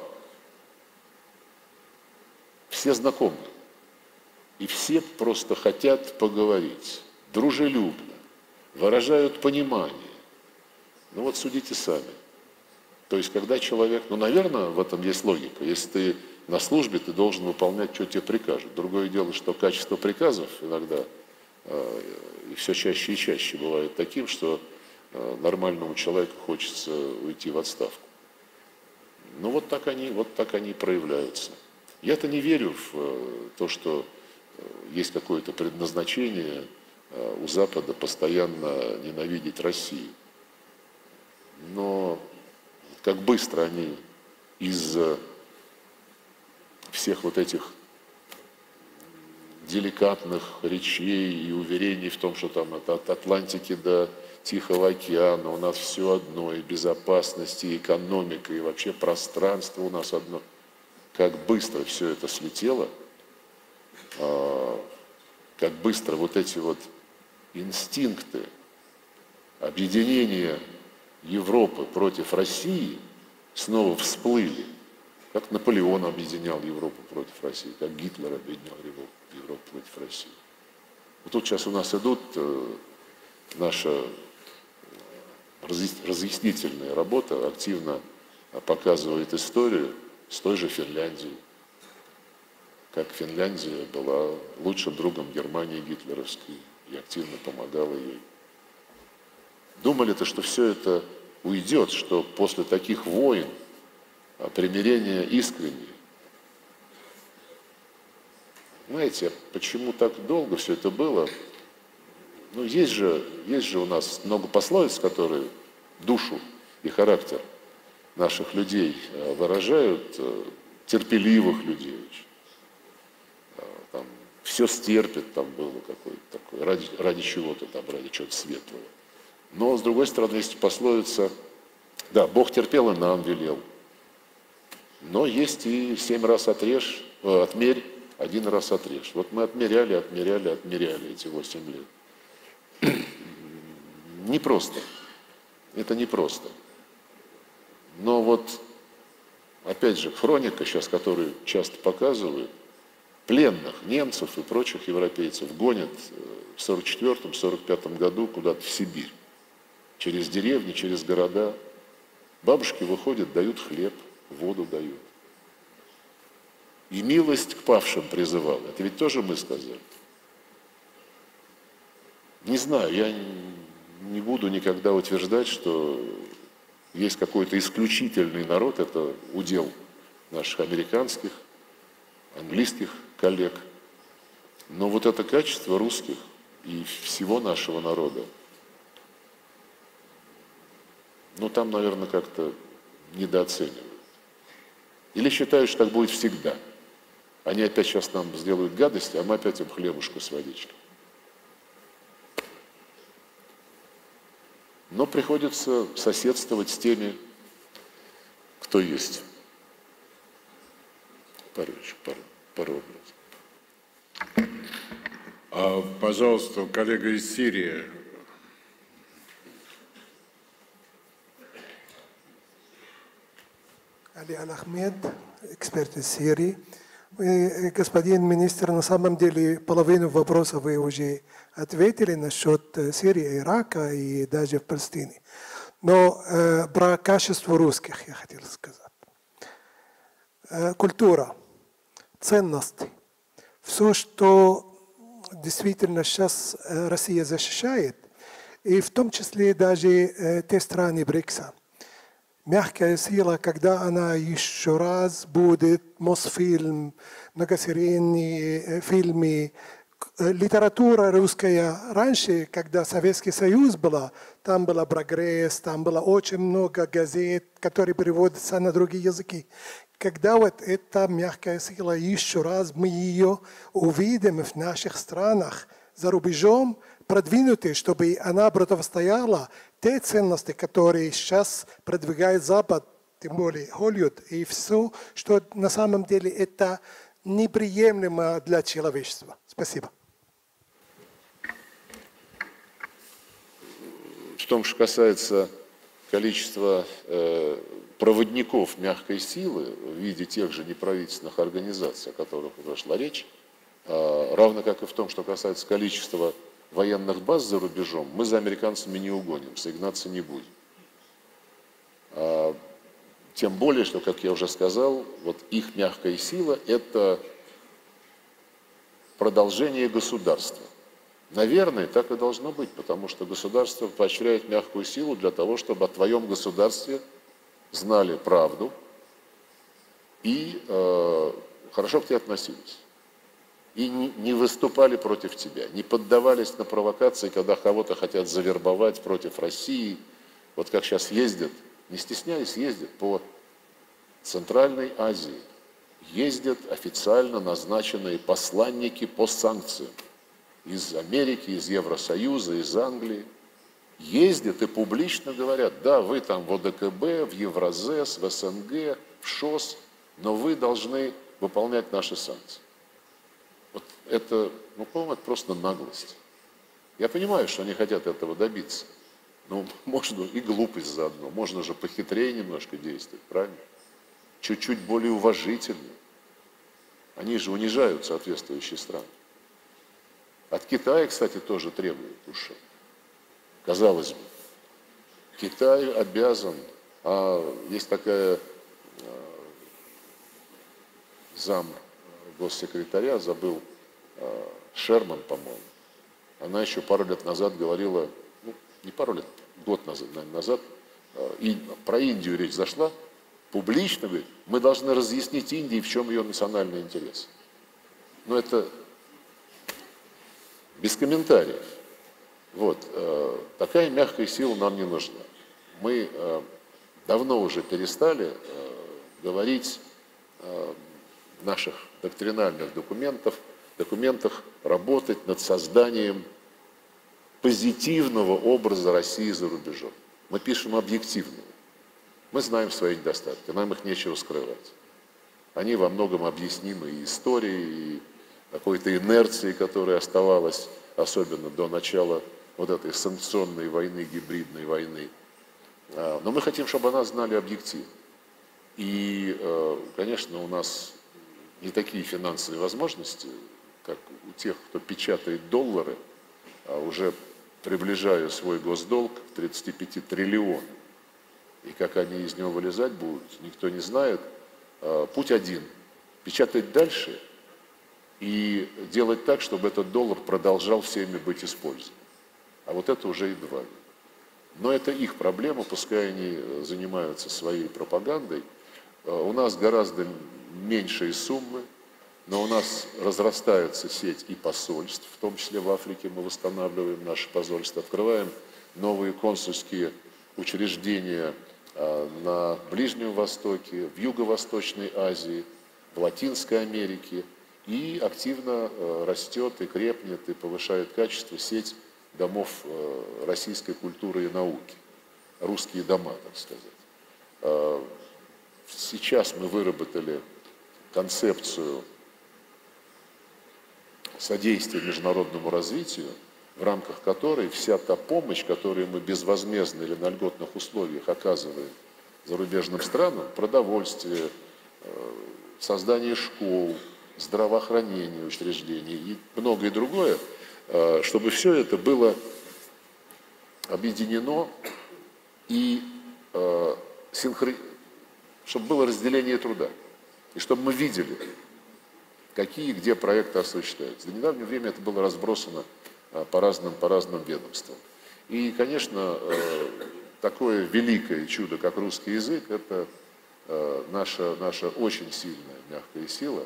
все знакомые, и все просто хотят поговорить, дружелюбно, выражают понимание. Ну вот судите сами. То есть, когда человек, ну, наверное, в этом есть логика. Если ты на службе, ты должен выполнять, что тебе прикажут. Другое дело, что качество приказов иногда э, и все чаще и чаще бывает таким, что нормальному человеку хочется уйти в отставку. Ну вот так они, вот так они проявляются. Я-то не верю в то, что есть какое-то предназначение у Запада постоянно ненавидеть Россию. Но как быстро они из всех вот этих деликатных речей и уверений в том, что там это от Атлантики до Тихого океана у нас все одно, и безопасность, и экономика, и вообще пространство у нас одно. Как быстро все это слетело, как быстро вот эти вот инстинкты объединения Европы против России снова всплыли. Как Наполеон объединял Европу против России, как Гитлер объединял Европу против России. Вот тут сейчас у нас идут э, наша разъяснительная работа, активно показывает историю с той же Финляндией. Как Финляндия была лучшим другом Германии гитлеровской и активно помогала ей. Думали-то, что все это уйдет, что после таких войн примирение искреннее. Знаете, почему так долго все это было? Ну, есть же, есть же у нас много пословиц, которые душу и характер наших людей выражают, терпеливых людей очень. Там, все стерпит, там было какое-то такое, ради, ради чего-то там, ради чего-то светлого. Но, с другой стороны, есть пословица, да, Бог терпел и нам велел. Но есть и семь раз отрежь, отмерь, один раз отрежь. Вот мы отмеряли, отмеряли, отмеряли эти восемь лет. Непросто. Это непросто. Но вот, опять же, хроника сейчас, которую часто показывают, пленных немцев и прочих европейцев гонят в сорок четвёртом — сорок пятом году куда-то в Сибирь. Через деревни, через города. Бабушки выходят, дают хлеб, воду дают. И милость к павшим призывал. Это ведь тоже мы сказали. Не знаю, я не буду никогда утверждать, что есть какой-то исключительный народ, это удел наших американских, английских коллег. Но вот это качество русских и всего нашего народа, ну там, наверное, как-то недооценивают. Или считают, что так будет всегда. Они опять сейчас нам сделают гадости, а мы опять им хлебушку с водичкой. Но приходится соседствовать с теми, кто есть. Пару, пару, пару образов. А, пожалуйста, коллега из Сирии. Али Аль-Ахмед, эксперт из Сирии. Вы, господин министр, на самом деле половину вопросов вы уже ответили насчет Сирии, Ирака и даже в Палестине. Но э, про качество русских я хотел сказать. Э, культура, ценности. Все, что действительно сейчас Россия защищает, и в том числе даже э, те страны БРИКСа. Мягкая сила, когда она еще раз будет Мосфильм, многосерийные фильмы, литература русская. Раньше, когда Советский Союз был, там был прогресс, там было очень много газет, которые переводятся на другие языки. Когда вот эта мягкая сила еще раз мы ее увидим в наших странах, за рубежом, продвинутые, чтобы она противостояла те ценности, которые сейчас продвигает Запад, тем более Холливуд, и все, что на самом деле это неприемлемо для человечества. Спасибо. В том, что касается количества э, проводников мягкой силы в виде тех же неправительственных организаций, о которых уже шла речь, э, равно как и в том, что касается количества военных баз за рубежом, мы за американцами не угоним, согнаться не будем. А, тем более, что, как я уже сказал, вот их мягкая сила – это продолжение государства. Наверное, так и должно быть, потому что государство поощряет мягкую силу для того, чтобы о твоем государстве знали правду и э, хорошо к тебе относились. И не выступали против тебя, не поддавались на провокации, когда кого-то хотят завербовать против России. Вот как сейчас ездят, не стесняясь, ездят по Центральной Азии ездят официально назначенные посланники по санкциям из Америки, из Евросоюза, из Англии. Ездят и публично говорят: да, вы там в ОДКБ, в Евразес, в СНГ, в ШОС, но вы должны выполнять наши санкции. Вот это, ну, по-моему, это просто наглость. Я понимаю, что они хотят этого добиться. Но можно и глупость заодно, можно же похитрее немножко действовать, правильно? Чуть-чуть более уважительно. Они же унижают соответствующие страны. От Китая, кстати, тоже требуют уж. Казалось бы, Китай обязан, а есть такая а, зам госсекретаря, забыл, а, Шерман, по-моему, она еще пару лет назад говорила, ну, не пару лет, год назад, наверное, назад, а, и про Индию речь зашла, публично говорит: мы должны разъяснить Индии, в чем ее национальный интерес. Но это без комментариев. Вот, э, такая мягкая сила нам не нужна. Мы э, давно уже перестали э, говорить э, в наших доктринальных документах, документах работать над созданием позитивного образа России за рубежом. Мы пишем объективного. Мы знаем свои недостатки, нам их нечего скрывать. Они во многом объяснимы и историей, и какой-то инерцией, которая оставалась, особенно до начала вот этой санкционной войны, гибридной войны. Но мы хотим, чтобы о нас знали объективно. И, конечно, у нас не такие финансовые возможности, как у тех, кто печатает доллары, а уже приближая свой госдолг к тридцати пяти триллионам. И как они из него вылезать будут, никто не знает. Путь один – печатать дальше и делать так, чтобы этот доллар продолжал всеми быть использован. А вот это уже едва ли. Но это их проблема, пускай они занимаются своей пропагандой. У нас гораздо меньшие суммы, но у нас разрастается сеть и посольств, в том числе в Африке мы восстанавливаем наши посольства, открываем новые консульские учреждения на Ближнем Востоке, в Юго-Восточной Азии, в Латинской Америке. И активно растет и крепнет и повышает качество сеть домов российской культуры и науки. Русские дома, так сказать. Сейчас мы выработали концепцию содействия международному развитию, в рамках которой вся та помощь, которую мы безвозмездно или на льготных условиях оказываем зарубежным странам, продовольствие, создание школ, здравоохранение учреждений и многое другое, чтобы все это было объединено и синхро... чтобы было разделение труда, и чтобы мы видели, какие и где проекты осуществляются. До недавнего времени это было разбросано по разным, по разным ведомствам. И, конечно, такое великое чудо, как русский язык, это наша, наша очень сильная мягкая сила.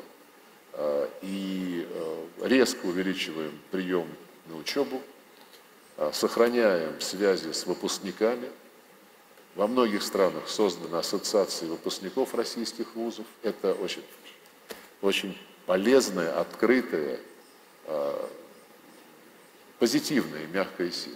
И резко увеличиваем прием на учебу, сохраняем связи с выпускниками. Во многих странах созданы ассоциации выпускников российских вузов. Это очень, очень полезная, открытая, позитивная, мягкая сила.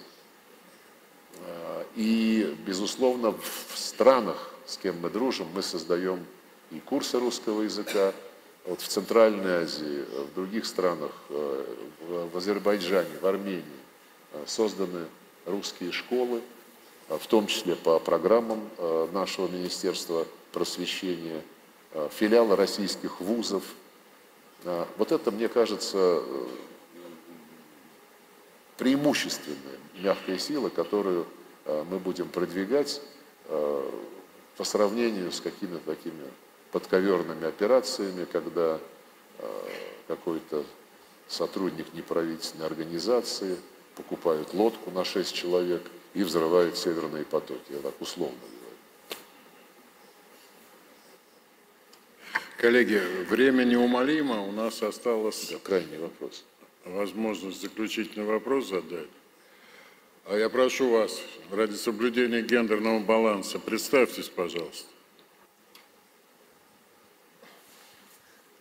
И, безусловно, в странах, с кем мы дружим, мы создаем и курсы русского языка. Вот в Центральной Азии, в других странах, в Азербайджане, в Армении созданы русские школы, в том числе по программам нашего Министерства просвещения, филиалы российских вузов. Вот это, мне кажется, преимущественная мягкая сила, которую мы будем продвигать по сравнению с какими-то такими подковерными операциями, когда какой-то сотрудник неправительственной организации покупает лодку на шесть человек и взрывает северные потоки. Я так условно говорю. Коллеги, время неумолимо, у нас осталось Да, крайний вопрос. возможность заключительный вопрос задать. А я прошу вас, ради соблюдения гендерного баланса, представьтесь, пожалуйста.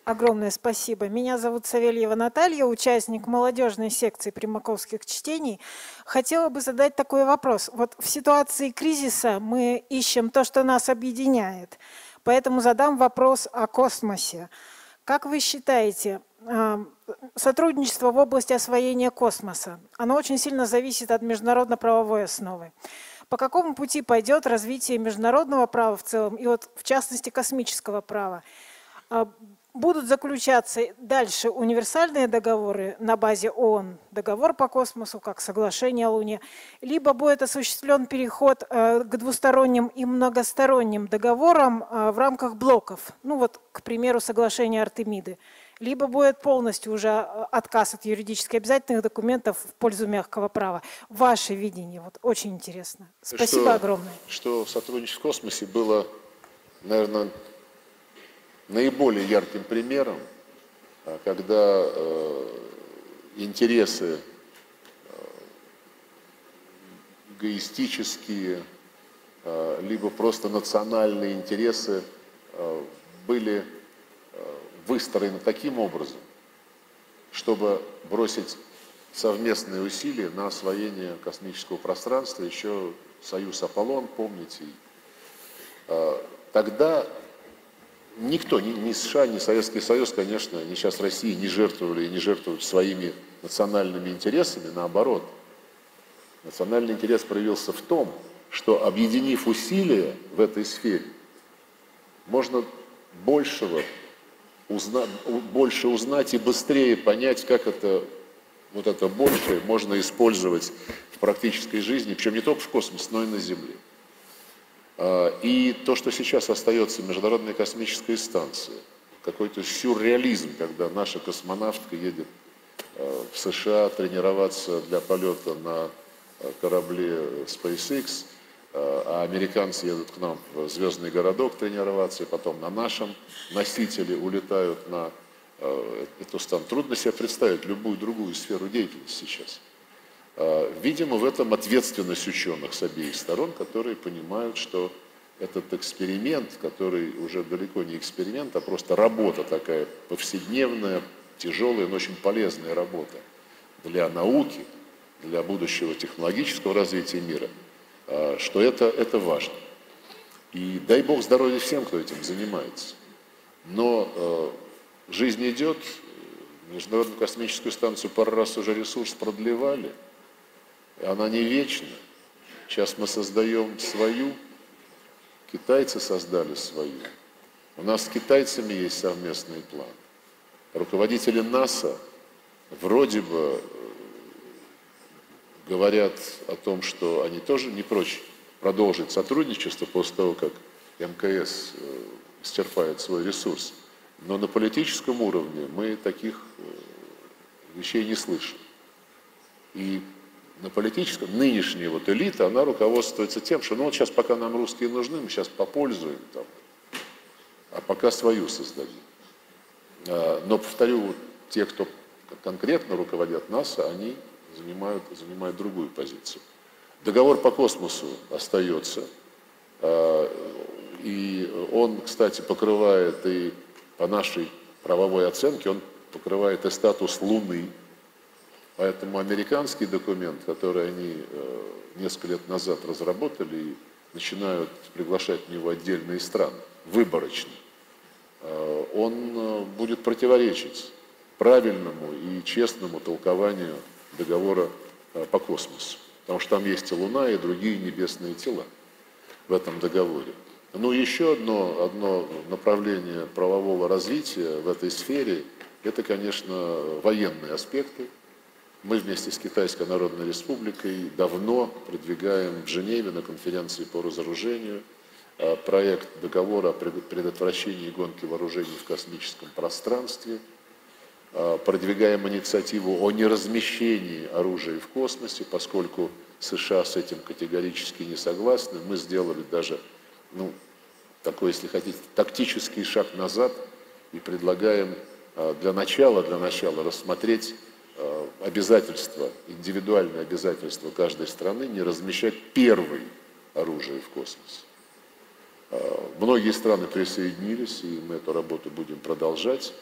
Огромное спасибо. Меня зовут Савельева Наталья, участник молодежной секции примаковских чтений. Хотела бы задать такой вопрос. Вот в ситуации кризиса мы ищем то, что нас объединяет. Поэтому задам вопрос о космосе. Как вы считаете, сотрудничество в области освоения космоса, оно очень сильно зависит от международно-правовой основы. По какому пути пойдет развитие международного права в целом и вот в частности космического права? Будут заключаться дальше универсальные договоры на базе ООН, договор по космосу, как соглашение о Луне, либо будет осуществлен переход к двусторонним и многосторонним договорам в рамках блоков, ну вот, к примеру, соглашение Артемиды, либо будет полностью уже отказ от юридически обязательных документов в пользу мягкого права. Ваше видение, вот очень интересно. Спасибо что, огромное. Что сотрудничество в космосе было, наверное, наиболее ярким примером, когда э, интересы э, эгоистические, э, либо просто национальные интересы э, были э, выстроены таким образом, чтобы бросить совместные усилия на освоение космического пространства, еще Союз Аполлон, помните. Э, тогда никто, ни, ни США, ни Советский Союз, конечно, ни сейчас Россия не жертвовали и не жертвуют своими национальными интересами, наоборот. Национальный интерес проявился в том, что, объединив усилия в этой сфере, можно большего узна, больше узнать и быстрее понять, как это, вот это большее можно использовать в практической жизни, причем не только в космосе, но и на Земле. И то, что сейчас остается Международной космической станцией, какой-то сюрреализм, когда наша космонавтка едет в США тренироваться для полета на корабле SpaceX, а американцы едут к нам в звездный городок тренироваться, и потом на нашем носителе улетают на эту станцию. Трудно себе представить любую другую сферу деятельности сейчас. Видимо, в этом ответственность ученых с обеих сторон, которые понимают, что этот эксперимент, который уже далеко не эксперимент, а просто работа такая повседневная, тяжелая, но очень полезная работа для науки, для будущего технологического развития мира, что это, это важно. И дай Бог здоровья всем, кто этим занимается. Но жизнь идет, Международную космическую станцию пару раз уже ресурс продлевали, она не вечна. Сейчас мы создаем свою, китайцы создали свою. У нас с китайцами есть совместный план. Руководители НАСА вроде бы говорят о том, что они тоже не прочь продолжить сотрудничество после того, как МКС исчерпает свой ресурс. Но на политическом уровне мы таких вещей не слышим. И на политическом, нынешняя вот элита, она руководствуется тем, что ну вот сейчас пока нам русские нужны, мы сейчас попользуем там, а пока свою создадим. Но, повторю, те, кто конкретно руководят НАСА, они занимают, занимают другую позицию. Договор по космосу остается, и он, кстати, покрывает и по нашей правовой оценке, он покрывает и статус Луны. Поэтому американский документ, который они э, несколько лет назад разработали и начинают приглашать в него отдельные страны, выборочно, э, он э, будет противоречить правильному и честному толкованию договора э, по космосу. Потому что там есть и Луна, и другие небесные тела в этом договоре. Ну, еще одно, одно направление правового развития в этой сфере – это, конечно, военные аспекты. Мы вместе с Китайской Народной Республикой давно продвигаем в Женеве на конференции по разоружению проект договора о предотвращении гонки вооружений в космическом пространстве, продвигаем инициативу о неразмещении оружия в космосе, поскольку США с этим категорически не согласны. Мы сделали даже, ну, такой, если хотите, тактический шаг назад и предлагаем для начала, для начала рассмотреть обязательство, индивидуальное обязательство каждой страны не размещать первое оружие в космосе. Многие страны присоединились, и мы эту работу будем продолжать.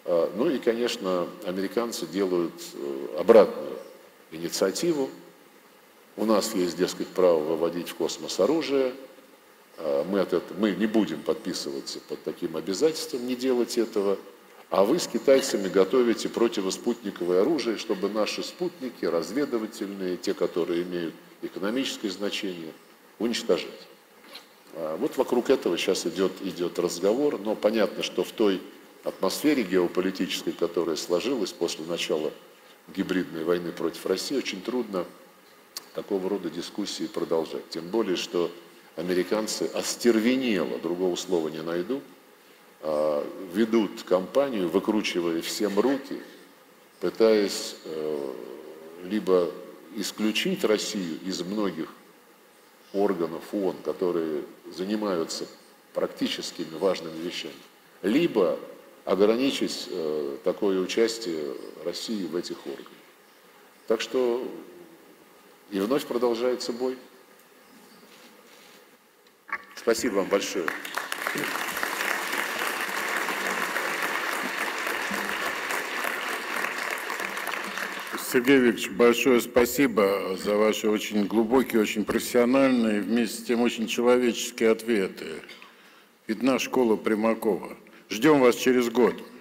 Ну и, конечно, американцы делают обратную инициативу. У нас есть, дескать, право выводить в космос оружие. Мы, от этого, мы не будем подписываться под таким обязательством, не делать этого. А вы с китайцами готовите противоспутниковое оружие, чтобы наши спутники, разведывательные, те, которые имеют экономическое значение, уничтожать. Вот вокруг этого сейчас идет, идет разговор, но понятно, что в той атмосфере геополитической, которая сложилась после начала гибридной войны против России, очень трудно такого рода дискуссии продолжать. Тем более, что американцы остервенело, другого слова не найду, ведут кампанию, выкручивая всем руки, пытаясь либо исключить Россию из многих органов ООН, которые занимаются практическими важными вещами, либо ограничить такое участие России в этих органах. Так что и вновь продолжается бой. Спасибо вам большое. Сергей Викторович, большое спасибо за ваши очень глубокие, очень профессиональные, вместе с тем очень человеческие ответы. Видна школа Примакова. Ждем вас через год.